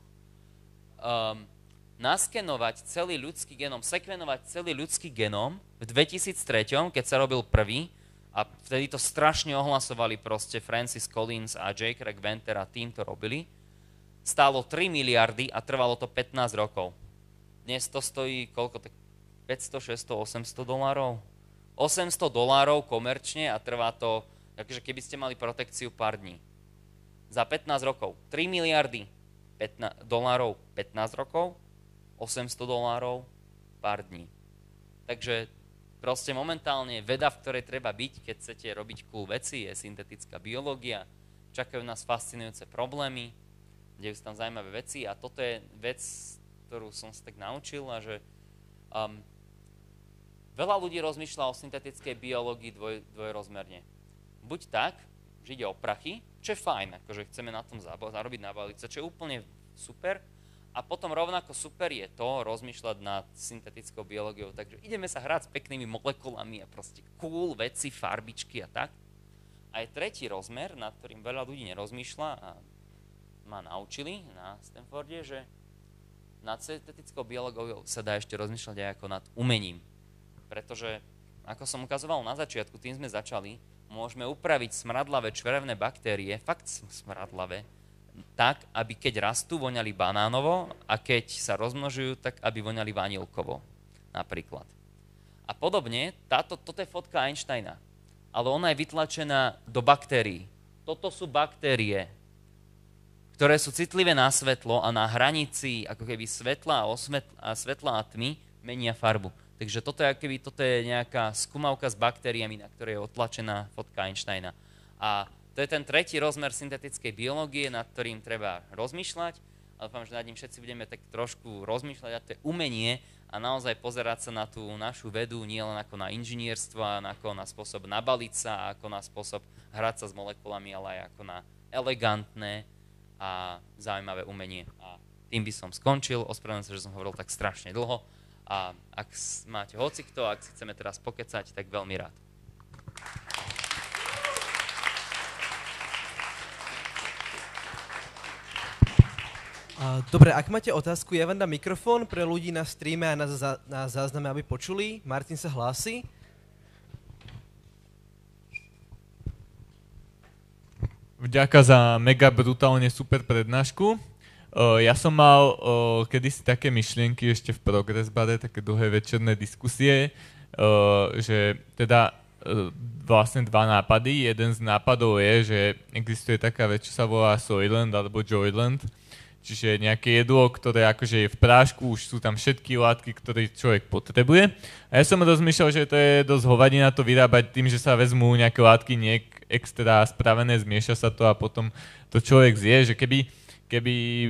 Um, naskenovať celý ľudský genóm, sekvenovať celý ľudský genóm v dvetisíctri, keď sa robil prvý, a vtedy to strašne ohlasovali proste Francis Collins a J. Craig Venter a tým to robili, stálo tri miliardy a trvalo to pätnásť rokov. Dnes to stojí koľko? Tak päťsto, šesťsto, osemsto dolárov? osemsto dolárov komerčne a trvá to, takže keby ste mali protekciu pár dní. Za pätnásť rokov. tri miliardy dolárov pätnásť rokov, osemsto dolárov pár dní. Takže proste momentálne veda, v ktorej treba byť, keď chcete robiť cool veci, je syntetická biológia, čakajú nás fascinujúce problémy, dejú sa tam zaujímavé veci a toto je vec, ktorú som sa tak naučil a že um, veľa ľudí rozmýšľa o syntetickej biológii dvoj, dvojrozmerne. Buď tak, že ide o prachy, čo je fajn, akože chceme na tom zarobiť na balice, čo je úplne super, a potom rovnako super je to rozmýšľať nad syntetickou biológiou, takže ideme sa hrať s peknými molekulami a proste cool veci, farbičky a tak. A je tretí rozmer, nad ktorým veľa ľudí nerozmýšľa a ma naučili na Stanforde, že nad syntetickou biológiou sa dá ešte rozmýšľať aj ako nad umením. Pretože, ako som ukazoval na začiatku, tým sme začali, môžeme upraviť smradlavé črevné baktérie, fakt smradlavé, tak, aby keď rastú, voňali banánovo a keď sa rozmnožujú, tak aby voňali vanilkovo, napríklad. A podobne, táto, toto je fotka Einsteina, ale ona je vytlačená do baktérií. Toto sú baktérie, ktoré sú citlivé na svetlo a na hranici ako keby svetla a, osvetla, a svetla a tmy menia farbu. Takže toto je, keby, toto je nejaká skúmavka s baktériami, na ktorej je otlačená fotka Einsteina. A to je ten tretí rozmer syntetickej biológie, nad ktorým treba rozmýšľať. A dúfam, že nad ním všetci budeme tak trošku rozmýšľať. A to je umenie a naozaj pozerať sa na tú našu vedu nielen ako na inžinierstvo, ako na spôsob nabaliť sa, ako na spôsob hrať sa s molekulami, ale aj ako na elegantné a zaujímavé umenie. A tým by som skončil. Ospravedlňujem sa, že som hovoril tak strašne dlho. A ak máte hocikto, ak si chceme teraz pokecať, tak veľmi rád. Dobre, ak máte otázku, ja vám dám mikrofón pre ľudí na streame a na, zá, na zázname, aby počuli. Martin sa hlási. Vďaka za mega brutálne super prednášku. Uh, ja som mal uh, kedysi také myšlienky ešte v Progress bare, také dlhé večerné diskusie, uh, že teda uh, vlastne dva nápady. Jeden z nápadov je, že existuje taká vec, čo sa volá Soylent alebo Joyland. Čiže nejaké jedlo, ktoré akože je v prášku, už sú tam všetky látky, ktoré človek potrebuje. A ja som rozmýšľal, že to je dosť hovadina to vyrábať tým, že sa vezmú nejaké látky niek extra spravené, zmieša sa to a potom to človek zje, že keby, keby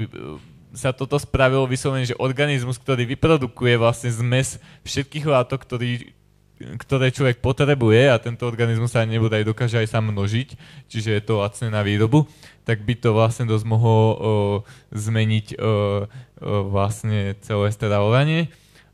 sa toto spravilo vyslovene, že organizmus, ktorý vyprodukuje vlastne zmes všetkých látok, ktorý, ktoré človek potrebuje a tento organizmus sa nebude aj dokáže aj sám množiť, čiže je to lacné na výrobu, tak by to vlastne dosť mohlo o, zmeniť o, o, vlastne celé stravovanie.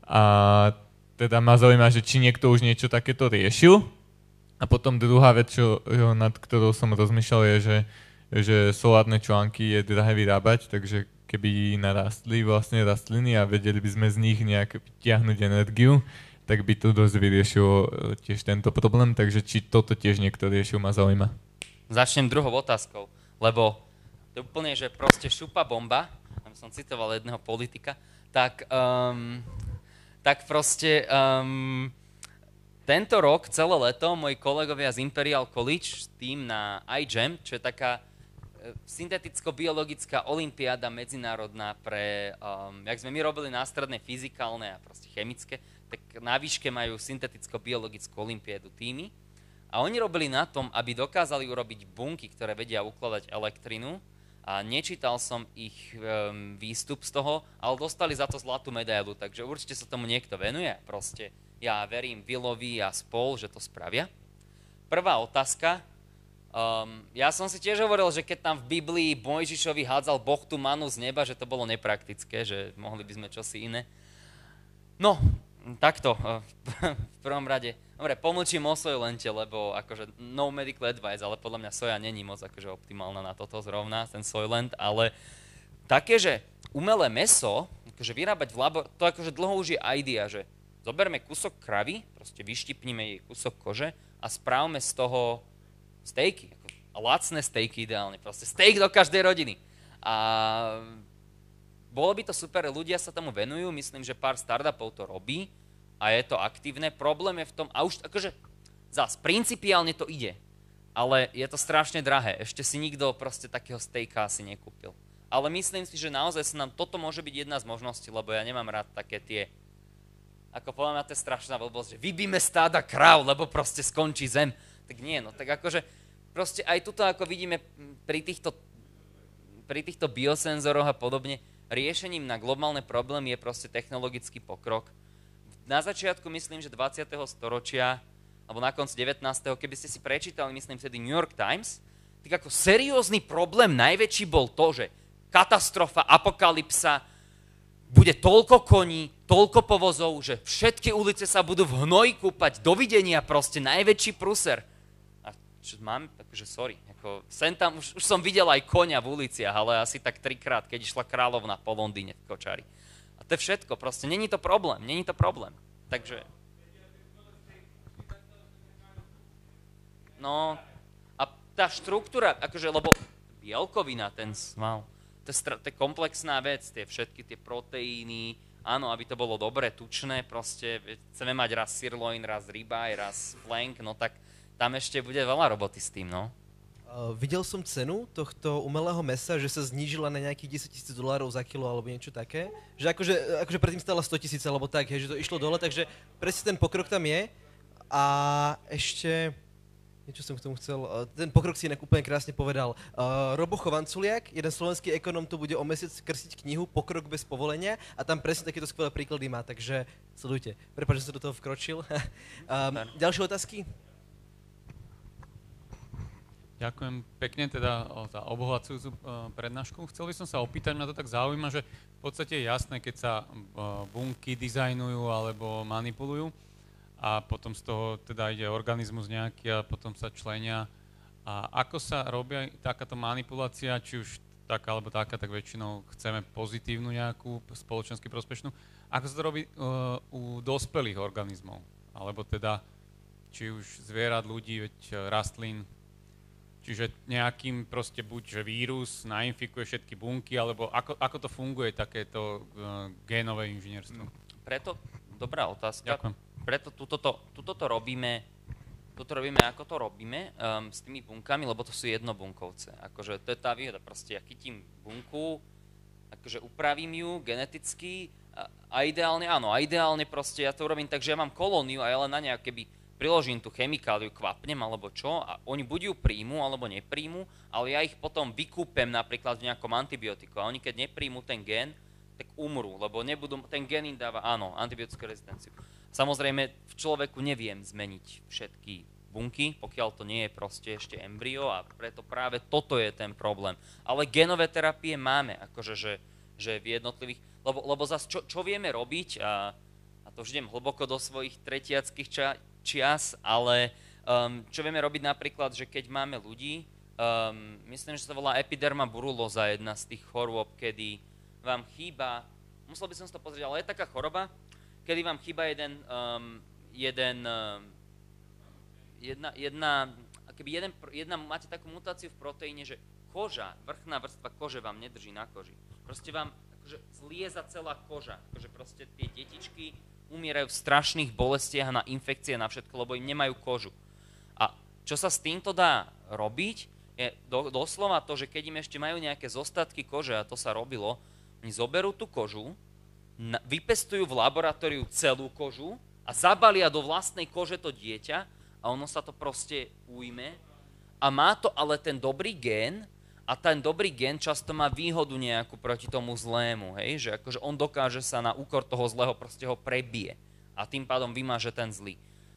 A teda ma zaujíma, že či niekto už niečo takéto riešil. A potom druhá vec, čo, nad ktorou som rozmýšľal, je, že, že solárne články je drahé vyrábať, takže keby narastli vlastne rastliny a vedeli by sme z nich nejak vytiahnuť energiu, tak by to dosť vyriešilo tiež tento problém. Takže či toto tiež niekto riešil, ma zaujíma. Začnem druhou otázkou. Lebo to je úplne, že proste šupa bomba, tam som citoval jedného politika, tak, um, tak proste um, tento rok, celé leto, moji kolegovia z Imperial College s tým na iGEM, čo je taká synteticko-biologická olympiáda medzinárodná pre, um, jak sme my robili na stredné fyzikálne a proste chemické, tak na výške majú synteticko-biologickú olympiádu týmy. A oni robili na tom, aby dokázali urobiť bunky, ktoré vedia ukladať elektrinu. A nečítal som ich um, výstup z toho, ale dostali za to zlatú medailu, takže určite sa tomu niekto venuje. Proste ja verím Willovi a spol, že to spravia. Prvá otázka. Um, ja som si tiež hovoril, že keď tam v Biblii Mojžišovi hádzal Boh tú manu z neba, že to bolo nepraktické, že mohli by sme čosi iné. No, takto, v prvom rade. Dobre, pomlčím o Soylente, lebo akože no medical advice, ale podľa mňa soja není moc akože optimálna na toto zrovna, ten Soylent, ale také, že umelé mäso, akože vyrábať v labor, to akože dlho už je idea, že zoberme kúsok kravy, proste vyštipnime jej kúsok kože a správme z toho stejky, a lacné stejky ideálne, proste steak do každej rodiny. A bolo by to super, ľudia sa tomu venujú, myslím, že pár startupov to robí a je to aktívne. Problém je v tom, a už akože zás, principiálne to ide, ale je to strašne drahé. Ešte si nikto proste takého stejka asi nekúpil. Ale myslím si, že naozaj sa nám toto môže byť jedna z možností, lebo ja nemám rád také tie, ako poviem na to je strašná blbosť, že vybíme stáda kráv, lebo proste skončí zem. Tak nie, no tak akože proste aj tuto, ako vidíme pri týchto, pri týchto biosenzoroch a podobne, riešením na globálne problémy je proste technologický pokrok. Na začiatku, myslím, že dvadsiateho storočia, alebo na konci devätnásteho keby ste si prečítali, myslím, vtedy New York Times, tak ako seriózny problém najväčší bol to, že katastrofa, apokalypsa, bude toľko koní, toľko povozov, že všetky ulice sa budú v hnoji kúpať, dovidenia proste, najväčší prúser. A čo mám, takže sorry, ako, sem tam, už, už som videl aj konia v uliciach, ale asi tak trikrát, keď išla kráľovna po Londýne v kočári. A to je všetko, proste, není to problém, není to problém. Takže... No, a tá štruktúra, akože, lebo bielkovina, ten sval, to je, to je komplexná vec, tie všetky tie proteíny, áno, aby to bolo dobre, tučné, proste chceme mať raz sirloin, raz ribeye, raz flank, no tak tam ešte bude veľa roboty s tým, no. Uh, videl som cenu tohto umelého mesa, že sa znížila na nejakých desaťtisíc dolárov za kilo alebo niečo také. Že akože, akože predtým stala stotisíc alebo tak, hej, že to išlo dole, takže presne ten pokrok tam je. A ešte... Niečo som k tomu chcel, ten pokrok si inak úplne krásne povedal. Uh, Robo Chovanculiak, jeden slovenský ekonom, tu bude o mesiac krstiť knihu Pokrok bez povolenia a tam presne takéto skvelé príklady má, takže sledujte. Prepáč, že som do toho vkročil. um, ďalšie otázky? Ďakujem pekne teda za obohacujúcu prednášku. Chcel by som sa opýtať, mňa to tak zaujíma, že v podstate je jasné, keď sa bunky dizajnujú alebo manipulujú a potom z toho teda ide organizmus nejaký a potom sa členia. A ako sa robia takáto manipulácia, či už taká alebo taká, tak väčšinou chceme pozitívnu nejakú spoločensky prospešnú. Ako sa to robí uh, u dospelých organizmov? Alebo teda či už zvierat, ľudí, veď rastlín. Čiže nejakým proste buď, že vírus nainfikuje všetky bunky, alebo ako, ako to funguje takéto uh, génové inžinierstvo? Preto, dobrá otázka. Ďakujem. Preto túto to robíme, toto robíme, ako to robíme um, s tými bunkami, lebo to sú jednobunkovce. Akože to je tá výhoda, proste ja chytím bunku, akože upravím ju geneticky a, a ideálne, áno, a ideálne proste ja to urobím tak, že ja mám kolóniu a ja len na nejak, keby priložím tú chemikáliu, kvapnem alebo čo a oni buď ju príjmu alebo nepríjmu, ale ja ich potom vykúpem napríklad v nejakom antibiotiku a oni keď nepríjmu ten gén, tak umrú, lebo nebudú, ten gén im dáva, áno, antibiotickú rezistenciu. Samozrejme, v človeku neviem zmeniť všetky bunky, pokiaľ to nie je proste ešte embryo a preto práve toto je ten problém. Ale genové terapie máme, akože, že, že v jednotlivých, lebo, lebo zase čo, čo vieme robiť, a, a to už idem hlboko do svojich tretiackých ča, čias, ale um, čo vieme robiť napríklad, že keď máme ľudí, um, myslím, že sa volá epiderma burulóza, jedna z tých chorôb, kedy vám chýba, musel by som si to pozrieť, ale je taká choroba, kedy vám chýba jeden, um, jeden, um, jedna, jedna, keby jeden, jedna, máte takú mutáciu v proteíne, že koža, vrchná vrstva kože vám nedrží na koži. Proste vám akože zlieza celá koža, akože proste tie detičky umierajú v strašných bolestiach na infekcie, na všetko, lebo im nemajú kožu. A čo sa s týmto dá robiť, je do, doslova to, že keď im ešte majú nejaké zostatky kože, a to sa robilo, oni zoberú tú kožu, na, vypestujú v laboratóriu celú kožu a zabalia do vlastnej kože to dieťa a ono sa to proste ujme a má to ale ten dobrý gén a ten dobrý gén často má výhodu nejakú proti tomu zlému, hej? Že akože on dokáže sa na úkor toho zlého proste ho prebije a tým pádom vymáže ten zlý.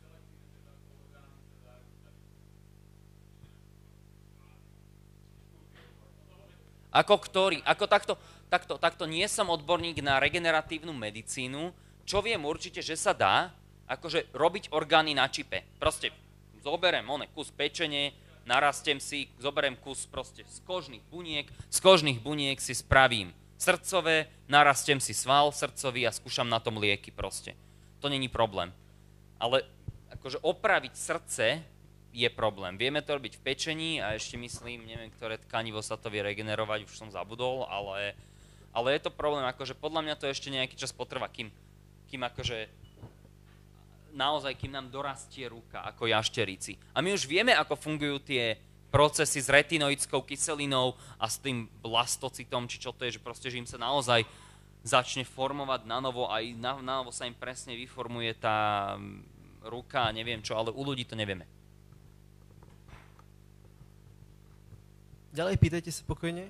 Ako ktorý? Ako takto, takto, takto nie som odborník na regeneratívnu medicínu, čo viem určite, že sa dá, akože robiť orgány na čipe. Proste zoberiem one kus pečenie, narastiem si, zoberiem kus proste z kožných buniek, z kožných buniek si spravím srdcové, narastiem si sval srdcový a skúšam na tom lieky proste. To není problém. Ale akože opraviť srdce je problém. Vieme to robiť v pečení a ešte myslím, neviem, ktoré tkanivo sa to vie regenerovať, už som zabudol, ale, ale je to problém, akože podľa mňa to ešte nejaký čas potrvá, kým, kým akože naozaj, kým nám dorastie ruka ako jašterici. A my už vieme, ako fungujú tie procesy s retinoickou kyselinou a s tým blastocitom, či čo to je, že proste, že im sa naozaj začne formovať na novo a na, na novo sa im presne vyformuje tá ruka a neviem čo, ale u ľudí to nevieme. Ďalej pýtajte sa pokojne.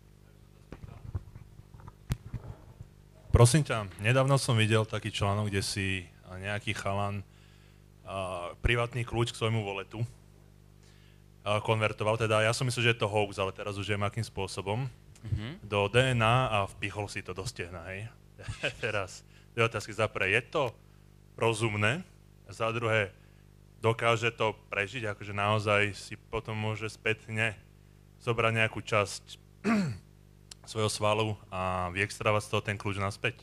Prosím ťa, nedávno som videl taký článok, kde si nejaký chalan uh, privátny kľúč k svojmu voletu uh, konvertoval. Teda ja som myslel, že je to hoax, ale teraz už viem, akým spôsobom. Mm-hmm. Do dé en á a vpichol si to do stehna, hej. Teraz dve otázky. Za prvé, je to rozumné? Za druhé, dokáže to prežiť? Akože naozaj si potom môže spätne zobrať nejakú časť svojho svalu a vyextravať z toho ten kľúč naspäť?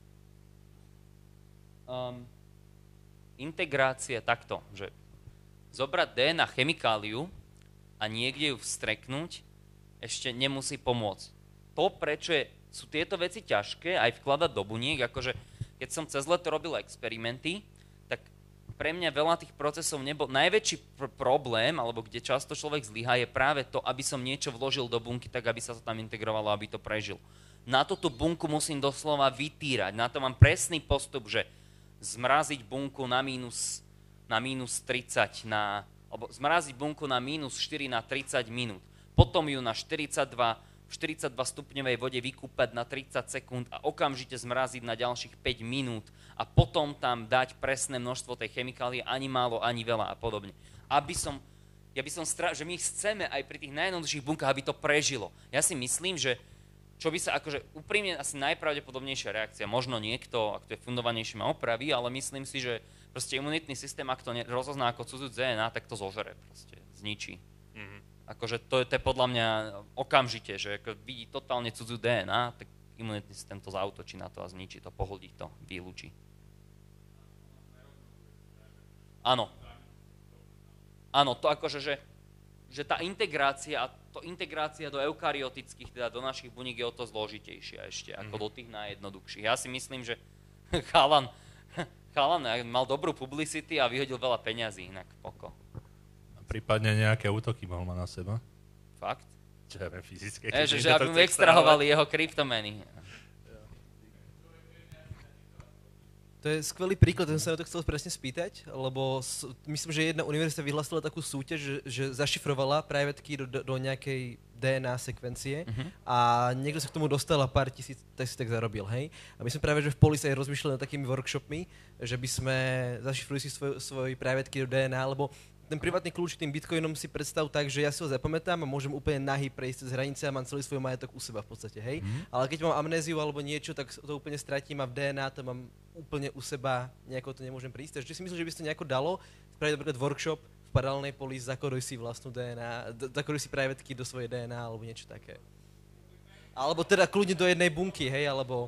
Um, integrácia takto, že zobrať dé en á chemikáliu a niekde ju vstreknúť ešte nemusí pomôcť. To, prečo je, sú tieto veci ťažké, aj vkladať do buniek, akože keď som cez leto robil experimenty, tak pre mňa veľa tých procesov nebol. Najväčší pr- problém, alebo kde často človek zlyhá, je práve to, aby som niečo vložil do bunky, tak aby sa to tam integrovalo, aby to prežil. Na to tú bunku musím doslova vytírať. Na to mám presný postup, že zmraziť bunku na mínus, na mínus tridsať, na, alebo zmraziť bunku na mínus štyri na tridsať minút. Potom ju na štyridsaťdva, v štyridsaťdva stupňovej vode vykúpať na tridsať sekúnd a okamžite zmraziť na ďalších päť minút a potom tam dať presné množstvo tej chemikálie, ani málo, ani veľa a podobne. Aby som ja by som stra- že my chceme aj pri tých najjednoduchších bunkách, aby to prežilo. Ja si myslím, že čo by sa akože úprimne asi najpravdepodobnejšia reakcia, možno niekto, ak to je fundovanejšie, ma opraví, ale myslím si, že proste imunitný systém, ak to ne- rozozná ako cudzú dé en á, tak to zožere proste, zničí. Mm-hmm. Akože to, to je podľa mňa okamžite, že ako vidí totálne cudzú dé en á, tak imunitný systém to zautočí na to a zničí to, pohodí to, vylúči. Áno. Áno, to akože, že, že tá integrácia, to integrácia do eukaryotických, teda do našich buniek je o to zložitejšia ešte, ako mm. do tých najjednoduchších. Ja si myslím, že chalan, chalan mal dobrú publicity a vyhodil veľa peňazí, inak poko. A prípadne nejaké útoky mal ma na seba. Fakt? Čo je fyzické. E, že, že aby mu extrahovali jeho kryptomeny. To je skvelý príklad, ja som sa na to chcel presne spýtať, lebo s, myslím, že jedna univerzita vyhlásila takú súťaž, že, že zašifrovala private key do, do nejakej dé en á sekvencie uh-huh. a niekto sa k tomu dostal a pár tisíc tak si tak zarobil, hej? A my sme práve, že v Polis aj rozmýšľali nad takými workshopmi, že by sme zašifrovali si svoj, svoj private key do dé en á, lebo ten privátny kľúč tým bitcoinom si predstav tak, že ja si ho zapamätám a môžem úplne nahý prejsť cez hranice a mám celý svoj majetok u seba v podstate, hej? Mm. Ale keď mám amnéziu alebo niečo, tak to úplne stratím a v dé en á to mám úplne u seba, nejako to nemôžem prísť. Takže si myslím, že by sa to nejako dalo spraviť napríklad workshop v paralelnej Polis, zakoduj si vlastnú dé en á, zakoduj si private key do svojej dé en á alebo niečo také. Alebo teda kľudne do jednej bunky, hej, alebo...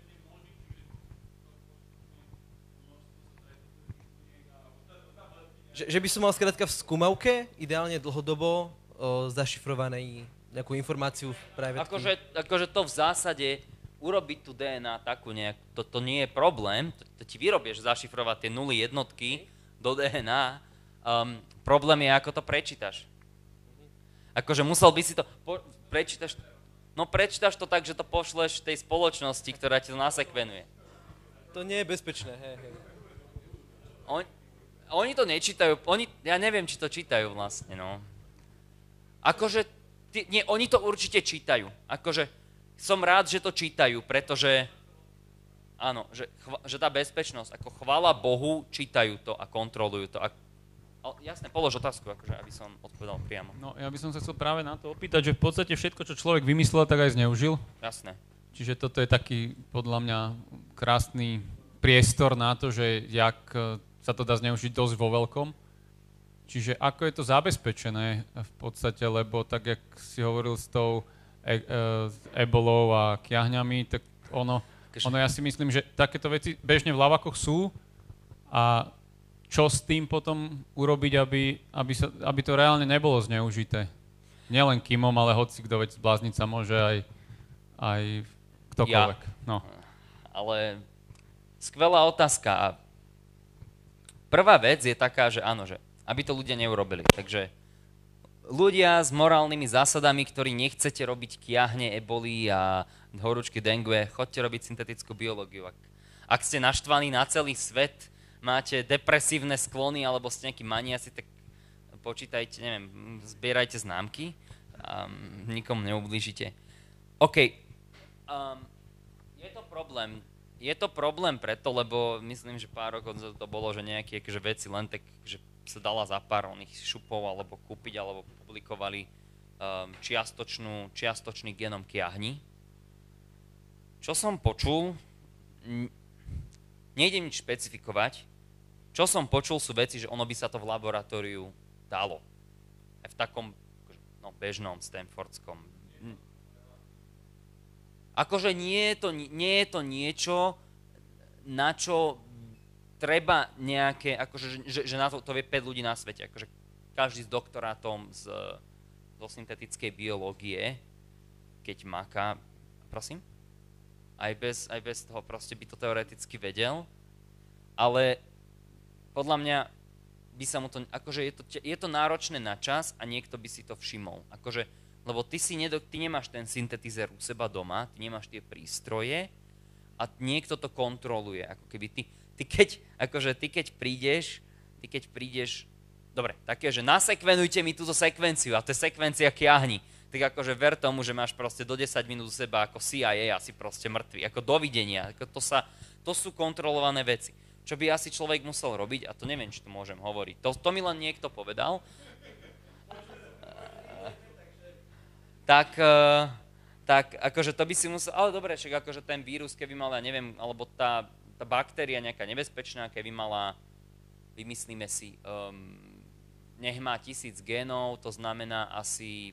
Že, že by som mal skrátka v skúmavke, ideálne dlhodobo, o, zašifrovanej nejakú informáciu v private key. Akože, akože to v zásade, urobiť tú dé en á takú nejak, to, to nie je problém, to, to ti vyrobieš zašifrovať tie nuly jednotky do dé en á, um, problém je, ako to prečítaš. Akože musel by si to, po, prečítaš, no prečítaš to tak, že to pošleš tej spoločnosti, ktorá ti to nasekvenuje. To nie je bezpečné, hej, hej. On, Oni to nečítajú, oni, ja neviem, či to čítajú vlastne, no. Akože, ty, nie, oni to určite čítajú. Akože, som rád, že to čítajú, pretože, áno, že, chva, že tá bezpečnosť, ako chvála Bohu, čítajú to a kontrolujú to. A, ale jasne, polož otázku, akože, aby som odpovedal priamo. No, ja by som sa chcel práve na to opýtať, že v podstate všetko, čo človek vymyslel, tak aj zneužil. Jasné. Čiže toto je taký, podľa mňa, krásny priestor na to, že jak sa to dá zneužiť dosť vo veľkom. Čiže ako je to zabezpečené v podstate, lebo tak, jak si hovoril s tou e- e- s ebolou a kiahňami, tak ono, ono ja si myslím, že takéto veci bežne v lavakoch sú a čo s tým potom urobiť, aby, aby, sa, aby to reálne nebolo zneužité. Nielen Kimom, ale hoci kto, veď zblázniť sa môže aj, aj ktokoľvek. Ja. No. Ale skvelá otázka. A prvá vec je taká, že áno, že aby to ľudia neurobili. Takže ľudia s morálnymi zásadami, ktorí nechcete robiť kiahne, eboli a horúčky dengue, choďte robiť syntetickú biológiu. Ak, ak ste naštvaní na celý svet, máte depresívne sklony alebo ste nejakí maniaci, tak počítajte, neviem, zbierajte známky a nikomu neublížite. OK. Um, je to problém. Je to problém preto, lebo myslím, že pár rokov to bolo, že nejaké akože veci len tak, že sa dala za pár oných šupov alebo kúpiť, alebo publikovali um, čiastočnú, čiastočný genom kiahni. Čo som počul, n- nejdem nič špecifikovať, čo som počul sú veci, že ono by sa to v laboratóriu dalo. Aj v takom no, bežnom stanfordskom. Akože nie je to, nie je to niečo, na čo treba nejaké, akože, že, že na to, to vie päť ľudí na svete. Akože každý s doktorátom z, zo syntetickej biológie, keď maká, prosím? Aj bez, aj bez toho proste by to teoreticky vedel. Ale podľa mňa by sa mu to, akože je to, je to náročné na čas a niekto by si to všimol. Akože, lebo ty, si nedo, ty nemáš ten syntetizer u seba doma, ty nemáš tie prístroje a niekto to kontroluje. Ako keby ty, ty keď, akože ty keď prídeš, ty keď prídeš, dobre, také, že nasekvenujte mi túto sekvenciu a to je sekvencia kiahni. Tak akože ver tomu, že máš proste do desať minút u seba ako C I A asi proste mŕtvy. Ako dovidenia. Ako to, sa, to sú kontrolované veci. Čo by asi človek musel robiť, a to neviem, či to môžem hovoriť. To, to mi len niekto povedal. tak, uh, tak akože to by si musel, ale dobre, však akože ten vírus, keby mal, ja neviem, alebo tá, tá baktéria nejaká nebezpečná, keby mala, vymyslíme si, um, nech má tisíc génov, to znamená asi,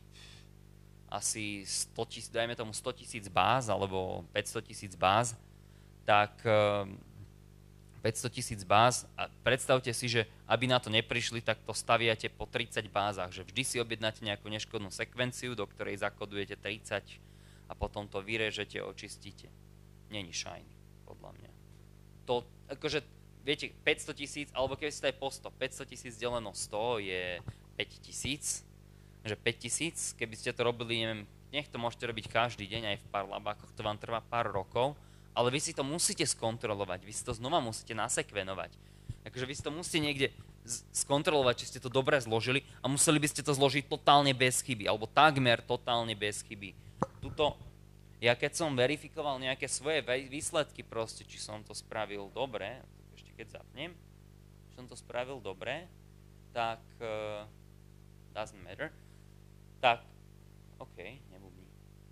asi sto tisíc, dajme tomu sto tisíc báz, alebo päťsto tisíc báz, tak um, päťsto tisíc báz a predstavte si, že aby na to neprišli, tak to staviate po tridsať bázach, že vždy si objednáte nejakú neškodnú sekvenciu, do ktorej zakodujete tridsať a potom to vyrežete, očistíte. Není shiny, podľa mňa. To, akože, viete, päťsto tisíc, alebo keby ste aj po sto, päťsto tisíc deleno sto je päť tisíc, že päť tisíc, keby ste to robili, neviem, nech to môžete robiť každý deň, aj v pár labákoch, to vám trvá pár rokov, ale vy si to musíte skontrolovať, vy si to znova musíte nasekvenovať. Takže vy si to musíte niekde skontrolovať, či ste to dobre zložili a museli by ste to zložiť totálne bez chyby, alebo takmer totálne bez chyby. Tuto, ja keď som verifikoval nejaké svoje výsledky proste, či som to spravil dobre, ešte keď zapnem, či som to spravil dobre, tak uh, doesn't matter, tak, OK, nebudí.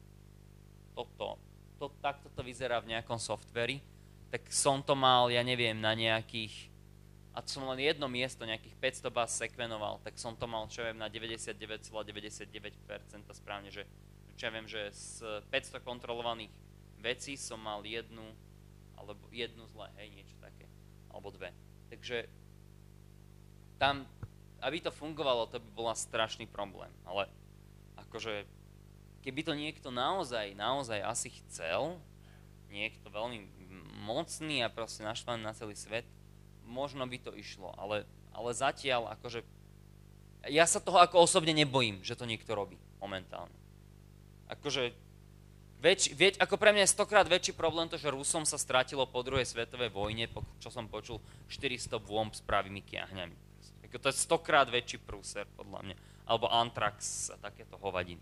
Toto. To, takto to vyzerá v nejakom softveri, tak som to mal, ja neviem, na nejakých, a to som len jedno miesto, nejakých päťsto báz sekvenoval, tak som to mal, čo ja viem, na deväťdesiatdeväť celá deväťdesiatdeväť percent správne, že čo ja viem, že z päťsto kontrolovaných vecí som mal jednu, alebo jednu zle, hej, niečo také, alebo dve. Takže tam, aby to fungovalo, to by bola strašný problém, ale akože keby to niekto naozaj, naozaj asi chcel, niekto veľmi mocný a proste naštvaný na celý svet, možno by to išlo, ale, ale zatiaľ akože, ja sa toho ako osobne nebojím, že to niekto robí momentálne. Akože, väč, väč, ako pre mňa je stokrát väčší problém to, že Rusom sa strátilo po druhej svetovej vojne, po, čo som počul, štyristo bomb s pravými kiahňami. Ako to je stokrát väčší prúser, podľa mňa. Alebo Antrax a takéto hovadiny.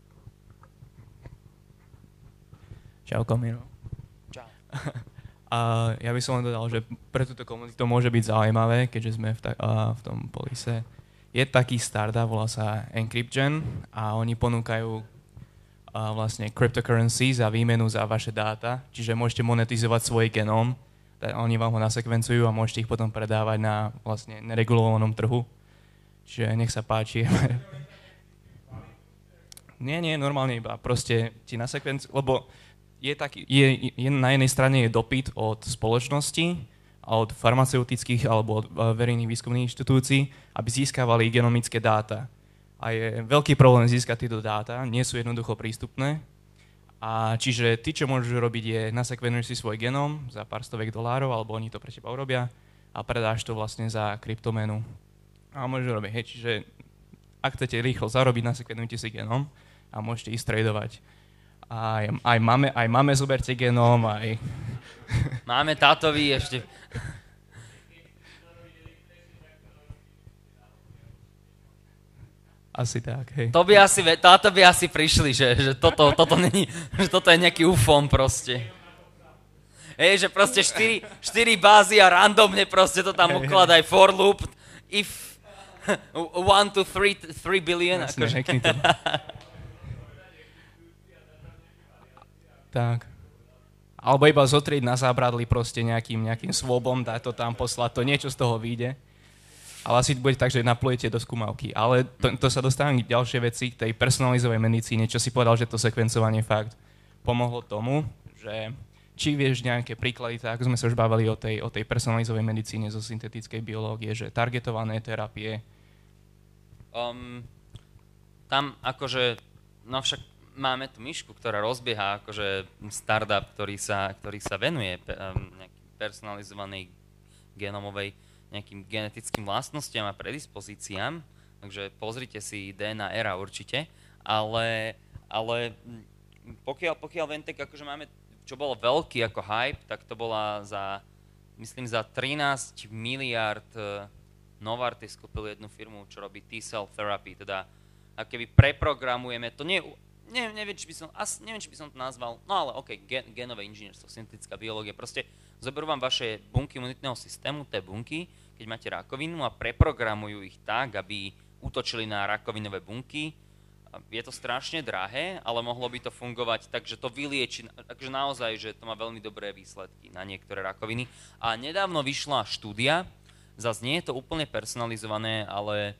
Čauko, Miro. Čau. A ja by som len dodal, že pre túto komunitu to môže byť zaujímavé, keďže sme v, ta- a, v tom polise. Je taký startup, volá sa Encryptgen a oni ponúkajú a, vlastne cryptocurrency za výmenu za vaše dáta, čiže môžete monetizovať svoj genóm, oni vám ho nasekvencujú a môžete ich potom predávať na vlastne neregulovanom trhu. Čiže nech sa páči. nie, nie, normálne iba proste ti nasekvencujú, lebo Je, taký, je, je, na jednej strane je dopyt od spoločnosti a od farmaceutických alebo od verejných výskumných inštitúcií, aby získavali genomické dáta. A je veľký problém získať tieto dáta, nie sú jednoducho prístupné. A čiže ty, čo môžeš robiť, je nasekvenuješ si svoj genom za pár stovek dolárov, alebo oni to pre teba urobia a predáš to vlastne za kryptomenu. A môžeš robiť, hej, čiže ak chcete rýchlo zarobiť, nasekvenujte si genom a môžete ísť tradovať. Aj, aj, máme, aj máme, zoberte genóm, aj... Máme tátový ešte. Asi tak, hej. To by asi, táto by asi prišli, že, že toto, toto není, že toto je nejaký ufón proste. Hej, že proste štyri, štyri bázy a randomne proste to tam ukladaj for loop, if one to three, three billion. Jasne, akože. hackni to. Tak. Alebo iba zotrieť na zábradli proste nejakým, nejakým swabom, dať to tam, poslať to, niečo z toho vyjde. Ale asi bude tak, že naplujete do skúmavky. Ale to, to sa dostávam k ďalšej veci, k tej personalizovej medicíne, čo si povedal, že to sekvencovanie fakt pomohlo tomu, že či vieš nejaké príklady, tak ako sme sa už bavili o tej, o tej personalizovej medicíne zo syntetickej biológie, že targetované terapie. Um, tam akože, no však máme tu myšku, ktorá rozbieha akože startup, ktorý sa, ktorý sa venuje um, nejakým personalizovanej genomovej nejakým genetickým vlastnostiam a predispozíciám, takže pozrite si dé en á era určite, ale, ale pokiaľ, pokiaľ viem, tak akože máme, čo bolo veľký ako hype, tak to bola za, myslím za trinásť miliárd, Novartis kúpil jednu firmu, čo robí T-cell therapy, teda a keby preprogramujeme, to nie Ne, neviem, či by som, as, neviem, či by som to nazval, no ale ok, gen, genové inžinierstvo, syntetická biológia, proste zoberú vám vaše bunky imunitného systému, tie bunky, keď máte rakovinu a preprogramujú ich tak, aby útočili na rakovinové bunky Je to strašne drahé, ale mohlo by to fungovať tak, že to vylieči, takže naozaj, že to má veľmi dobré výsledky na niektoré rakoviny. A nedávno vyšla štúdia, zase nie je to úplne personalizované, ale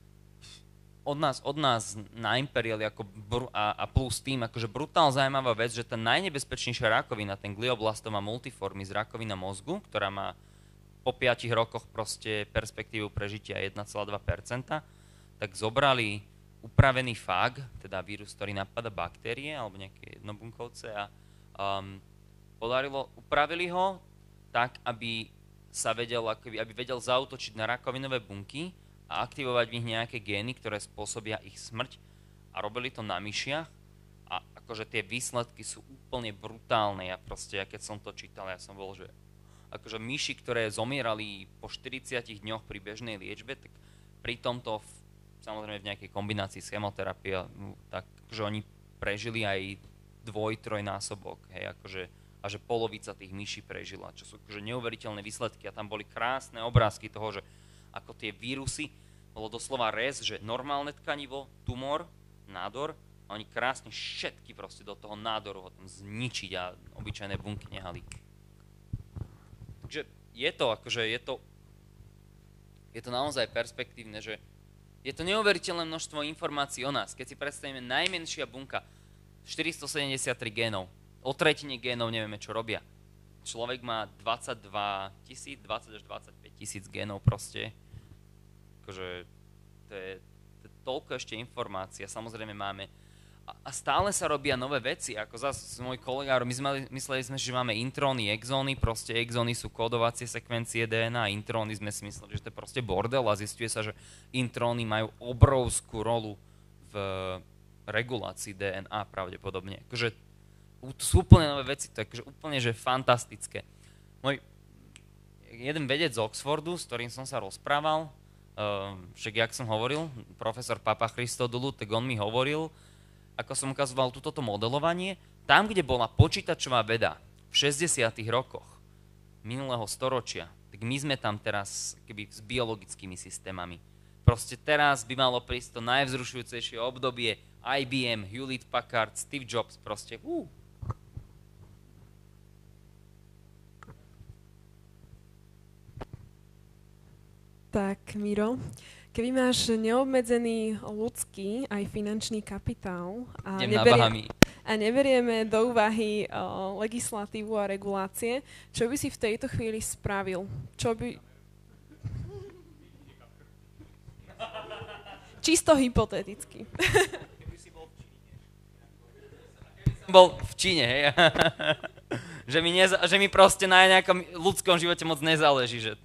od nás, od nás na Imperial ako br- a, a plus tým, akože brutálne zaujímavá vec, že tá najnebezpečnejšia rakovina, ten glioblastoma multiformis, rakovina mozgu, ktorá má po piatich rokoch proste perspektívu prežitia jeden celá dva percenta, tak zobrali upravený fág, teda vírus, ktorý napadá baktérie alebo nejaké jednobunkovce a um, podarilo, upravili ho tak, aby sa vedel, aby, aby vedel zaútočiť na rakovinové bunky a aktivovať v nich nejaké gény, ktoré spôsobia ich smrť a robili to na myšiach a akože tie výsledky sú úplne brutálne. Ja proste, ja keď som to čítal, ja som bol, že akože myši, ktoré zomierali po štyridsiatich dňoch pri bežnej liečbe, tak pri tomto samozrejme v nejakej kombinácii s chemoterapie, takže oni prežili aj dvoj, trojnásobok, hej, akože, a že polovica tých myší prežila, čo sú akože neuveriteľné výsledky a tam boli krásne obrázky toho, že ako tie vírusy, bolo doslova rez, že normálne tkanivo, tumor, nádor, a oni krásne všetky proste do toho nádoru ho tam zničiť a obyčajné bunky nehali. Takže je to, akože je to, je to naozaj perspektívne, že je to neuveriteľné množstvo informácií o nás. Keď si predstavíme najmenšia bunka, štyristosedemdesiattri génov, o tretine génov nevieme, čo robia. Človek má dvadsaťdva tisíc, dvadsať až dvadsaťpäť tisíc génov proste. Akože to je, to je toľko ešte informácií a samozrejme máme. A, a stále sa robia nové veci, ako zase môj kolega, my sme, mysleli sme, že máme intróny, exóny, proste exóny sú kódovacie sekvencie dé en á, intróny sme si mysleli, že to je proste bordel a zistuje sa, že intróny majú obrovskú rolu v regulácii dé en á pravdepodobne. Akože to sú úplne nové veci, to je akože úplne že fantastické. Môj jeden vedec z Oxfordu, s ktorým som sa rozprával, um, však jak som hovoril, profesor Papa Christodoulou, tak on mi hovoril, ako som ukazoval toto modelovanie, tam, kde bola počítačová veda v šesťdesiatych rokoch minulého storočia, tak my sme tam teraz keby s biologickými systémami. Proste teraz by malo prísť to najvzrušujúcejšie obdobie í bé em, Hewlett Packard, Steve Jobs, proste uh. Tak, Miro, keby máš neobmedzený ľudský aj finančný kapitál a, neberie, a neberieme do úvahy uh, legislatívu a regulácie, čo by si v tejto chvíli spravil? Čo by... Čisto hypoteticky. Keby si bol v Číne. Keby som bol v Číne, hej. že, mi neza- že mi proste na nejakom ľudskom živote moc nezáleží, že...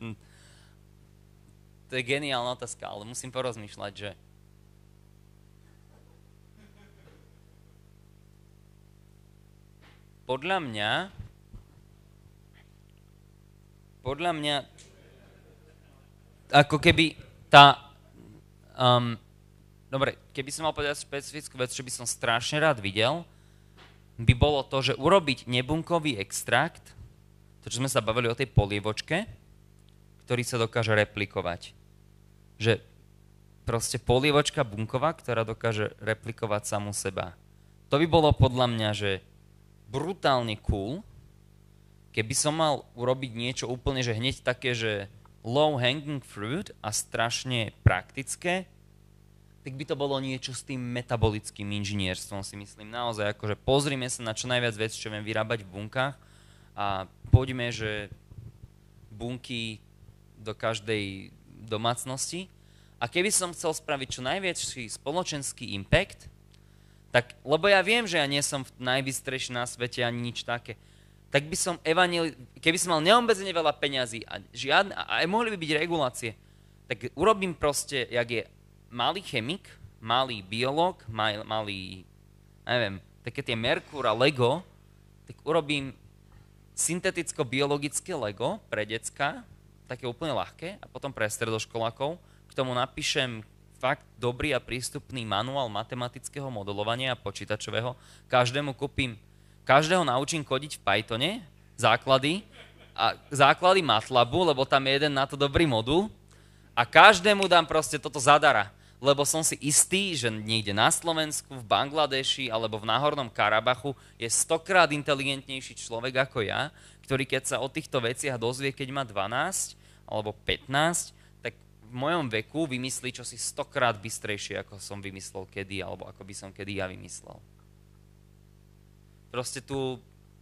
To je geniálna otázka, ale musím porozmýšľať, že... Podľa mňa... Podľa mňa... Ako keby tá... Um, dobre, keby som mal povedať špecifickú vec, čo by som strašne rád videl, by bolo to, že urobiť nebunkový extrakt, to, čo sme sa bavili o tej polievočke, ktorý sa dokáže replikovať. Že proste polievočka bunková, ktorá dokáže replikovať samú seba. To by bolo podľa mňa, že brutálne cool, keby som mal urobiť niečo úplne, že hneď také, že low hanging fruit a strašne praktické, tak by to bolo niečo s tým metabolickým inžinierstvom, si myslím. Naozaj, akože pozrime sa na čo najviac vecí, čo viem vyrábať v bunkách a poďme, že bunky do každej domácnosti. A keby som chcel spraviť čo najväčší spoločenský impact, tak, lebo ja viem, že ja nie som najvystrejší na svete ani nič také, tak by som evanili... Keby som mal neobmedzene veľa peňazí a žiadne, a aj mohli by byť regulácie, tak urobím proste, jak je malý chemik, malý biológ, mal, malý, neviem, také tie Merkur a Lego, tak urobím synteticko-biologické Lego pre decka, také úplne ľahké, a potom pre stredoškolákov. K tomu napíšem fakt dobrý a prístupný manuál matematického modelovania a počítačového. Každému kúpim, každého naučím kodiť v Pythone, základy, a základy MATLABu, lebo tam je jeden na to dobrý modul. A každému dám proste toto zadara. lebo som si istý, že niekde na Slovensku, v Bangladeši alebo v Náhornom Karabachu je stokrát inteligentnejší človek ako ja, ktorý keď sa o týchto veciach dozvie, keď má dvanásť alebo pätnásť, tak v mojom veku vymyslí čosi stokrát bystrejšie, ako som vymyslel kedy, alebo ako by som kedy ja vymyslel. Proste tu...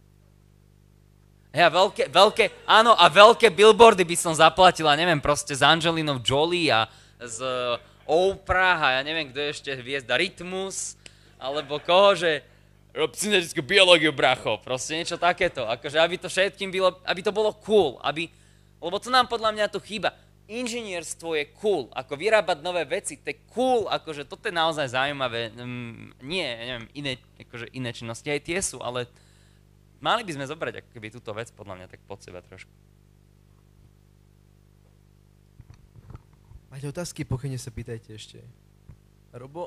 Ja, veľké, veľké, áno, a veľké billboardy by som zaplatila, neviem, proste s Angelinou Jolie a z Oprah a ja neviem, kto ešte hviezda Rytmus, alebo koho, že rob syntetickú biológiu, bracho, proste niečo takéto, akože aby to všetkým bylo, aby to bolo cool, aby, lebo to nám podľa mňa tu chýba. Inžinierstvo je cool, ako vyrábať nové veci, to je cool, akože toto je naozaj zaujímavé, um, nie, neviem, iné, akože iné činnosti aj tie sú, ale mali by sme zobrať ako keby túto vec podľa mňa tak pod seba trošku. Máte otázky, pokojne sa pýtajte ešte. Robo?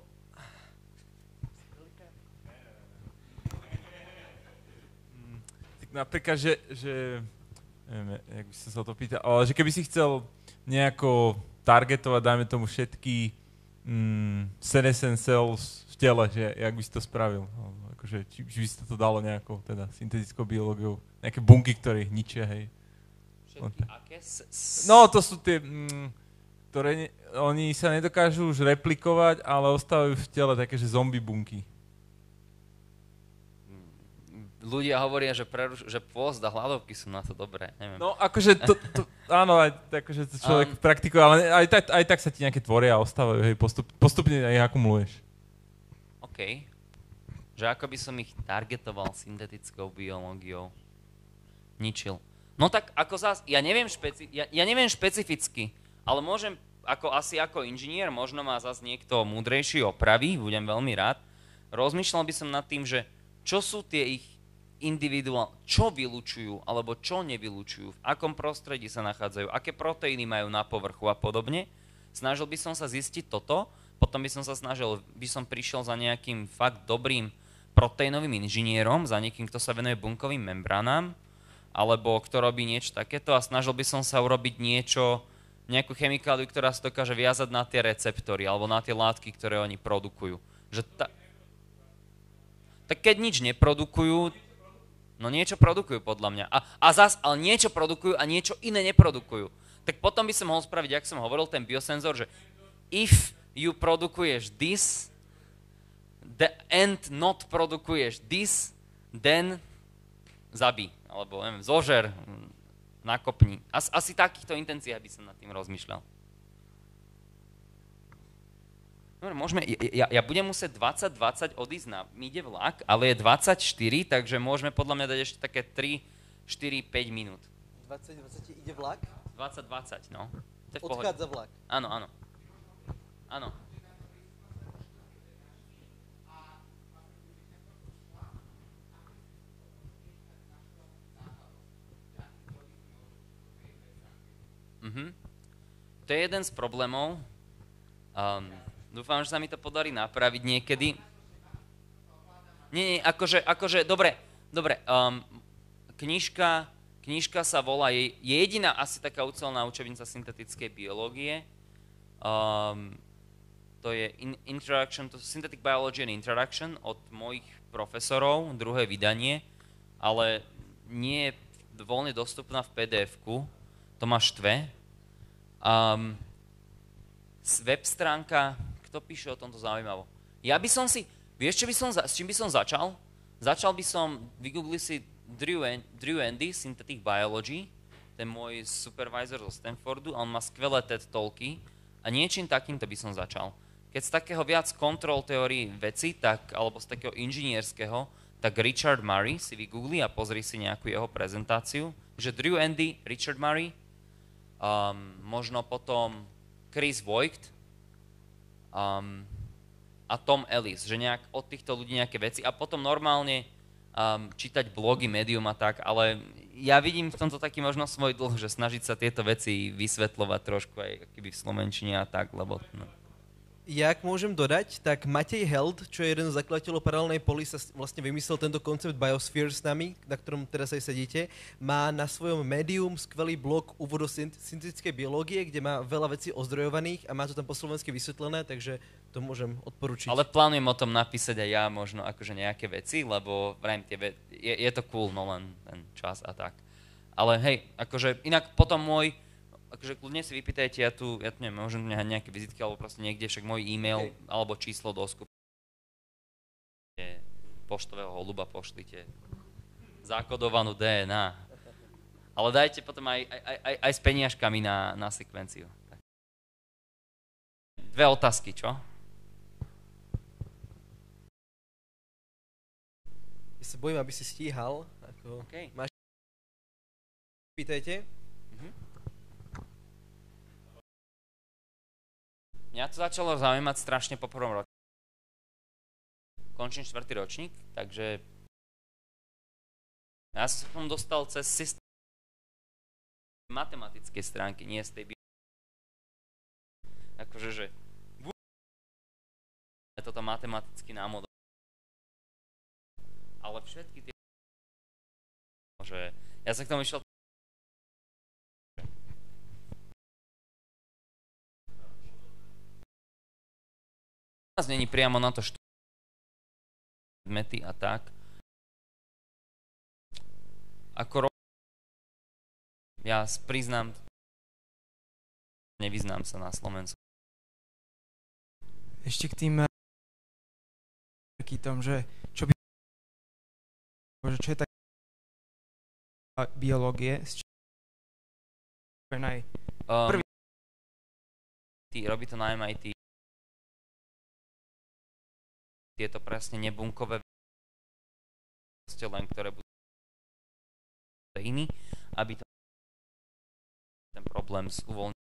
Tak napríklad, že, že neviem, jak by som sa to pýtal, ale že keby si chcel nejako targetovať, dajme tomu všetky mm, senescent cells v tele, že jak by si to spravil? Akože, či, či by si to dalo nejakou teda syntetickou biológiou, nejaké bunky, ktoré ich ničia, hej? Všetky aké? S- s- No, to sú tie... Mm, ktoré ne, oni sa nedokážu už replikovať, ale ostávajú v tele také, že zombie bunky. Ľudia hovoria, že, preruš- že pôst a hladovky sú na to dobré, neviem. No, akože to, to áno, aj akože to človek um, praktikuje, ale aj tak, aj tak sa ti nejaké tvoria a ostávajú, hej, postup, postupne ich akumuluješ. OK. Že ako by som ich targetoval syntetickou biológiou. Ničil. No tak ako zás, ja neviem, špeci- ja, ja neviem špecificky, ale môžem, ako, asi ako inžinier, možno ma zase niekto múdrejší opraví, budem veľmi rád. Rozmýšľal by som nad tým, že čo sú tie ich individuálne, čo vylučujú, alebo čo nevylučujú, v akom prostredí sa nachádzajú, aké proteíny majú na povrchu a podobne. Snažil by som sa zistiť toto, potom by som sa snažil, by som prišiel za nejakým fakt dobrým proteínovým inžinierom, za niekým, kto sa venuje bunkovým membránám, alebo kto robí niečo takéto a snažil by som sa urobiť niečo, nejakú chemikáliu, ktorá sa dokáže viazať na tie receptory alebo na tie látky, ktoré oni produkujú. Že ta... Tak keď nič neprodukujú, no niečo produkujú podľa mňa. A, a zas, ale niečo produkujú a niečo iné neprodukujú. Tak potom by som mohol spraviť, jak som hovoril, ten biosenzor, že if you produkuješ this, the and not produkuješ this, then zabí. Alebo neviem, zožer, nakopni. As, asi takýchto intenciách by som nad tým rozmýšľal. Dobre, môžeme, ja, ja budem musieť dvadsať dvadsať odísť na, mi ide vlak, ale je dvadsaťštyri, takže môžeme podľa mňa dať ešte také tri, štyri, päť minút. dvadsať dvadsať ide vlak? dvadsať dvadsať, no. To je v Odchádza vlak. Áno, áno. Áno. Mhm. To je jeden z problémov. Um, dúfam, že sa mi to podarí napraviť niekedy. Nie, nie, akože, akože, dobre, dobre. Um, knižka, knižka sa volá, je, je jediná asi taká ucelená učebnica syntetickej biológie. Um, to je in, Introduction to Synthetic Biology and Interaction od mojich profesorov, druhé vydanie, ale nie je voľne dostupná v pé dé efku. To ma štve. Um, web stránka, kto píše o tomto zaujímavo? Ja by som si, vieš, čo by som, s čím by som začal? Začal by som, vygoogli si Drew, Drew Andy, Synthetic Biology, ten môj supervisor zo Stanfordu, on má skvelé TED Talky a niečím takýmto by som začal. Keď z takého viac kontrol teórií veci, tak, alebo z takého inžinierského, tak Richard Murray si vygoogli a pozri si nejakú jeho prezentáciu, že Drew Andy, Richard Murray, Um, možno potom Chris Voigt um, a Tom Ellis, že nejak od týchto ľudí nejaké veci a potom normálne um, čítať blogy, Medium a tak, ale ja vidím v tomto taký možno svoj dlh, že snažiť sa tieto veci vysvetľovať trošku aj keby v slovenčine a tak, lebo... No. Jak môžem dodať, tak Matej Held, čo je jeden z zakladateľov paralelnej poly, sa vlastne vymyslel tento koncept Biosphere s nami, na ktorom teraz aj sedíte. Má na svojom Medium skvelý blog úvod do syntetickej biológie, kde má veľa vecí ozdrojovaných a má to tam po slovensky vysvetlené, takže to môžem odporučiť. Ale plánujem o tom napísať aj ja možno akože nejaké veci, lebo vrajím, tie ve- je, je to cool, no len ten čas a tak. Ale hej, akože inak potom môj akože kľudne si vypýtajte, ja tu, ja tu neviem, môžem nehať nejaké vizitky, alebo proste niekde, však môj e-mail, okay. alebo číslo do skupiny poštového holuba pošlite zakodovanú dé en á. Ale dajte potom aj, aj, aj, aj s peniažkami na, na sekvenciu. Tak. Dve otázky, čo? Ja sa bojím, aby si stíhal. Ako... Okay. Máš... Pýtajte. Mňa to začalo zaujímať strašne po prvom ročníku. Končím štvrtý ročník, takže ja som som dostal cez systém matematické stránky, nie z tej bi... Akože, že je toto matematicky námodol. Ale všetky tie... Že ja som k tomu išiel nás není priamo na to štú... mety a tak. Ako ro... Ja priznám, nevyznám sa na Slovensku. Ešte k tým taký tom, že čo by... čo je tak biológie, z či... naj... Um, Prvý... Robí to na em í té. Tieto presne nebunkové proste len, ktoré budú iní, aby to ten problém s uvoľnením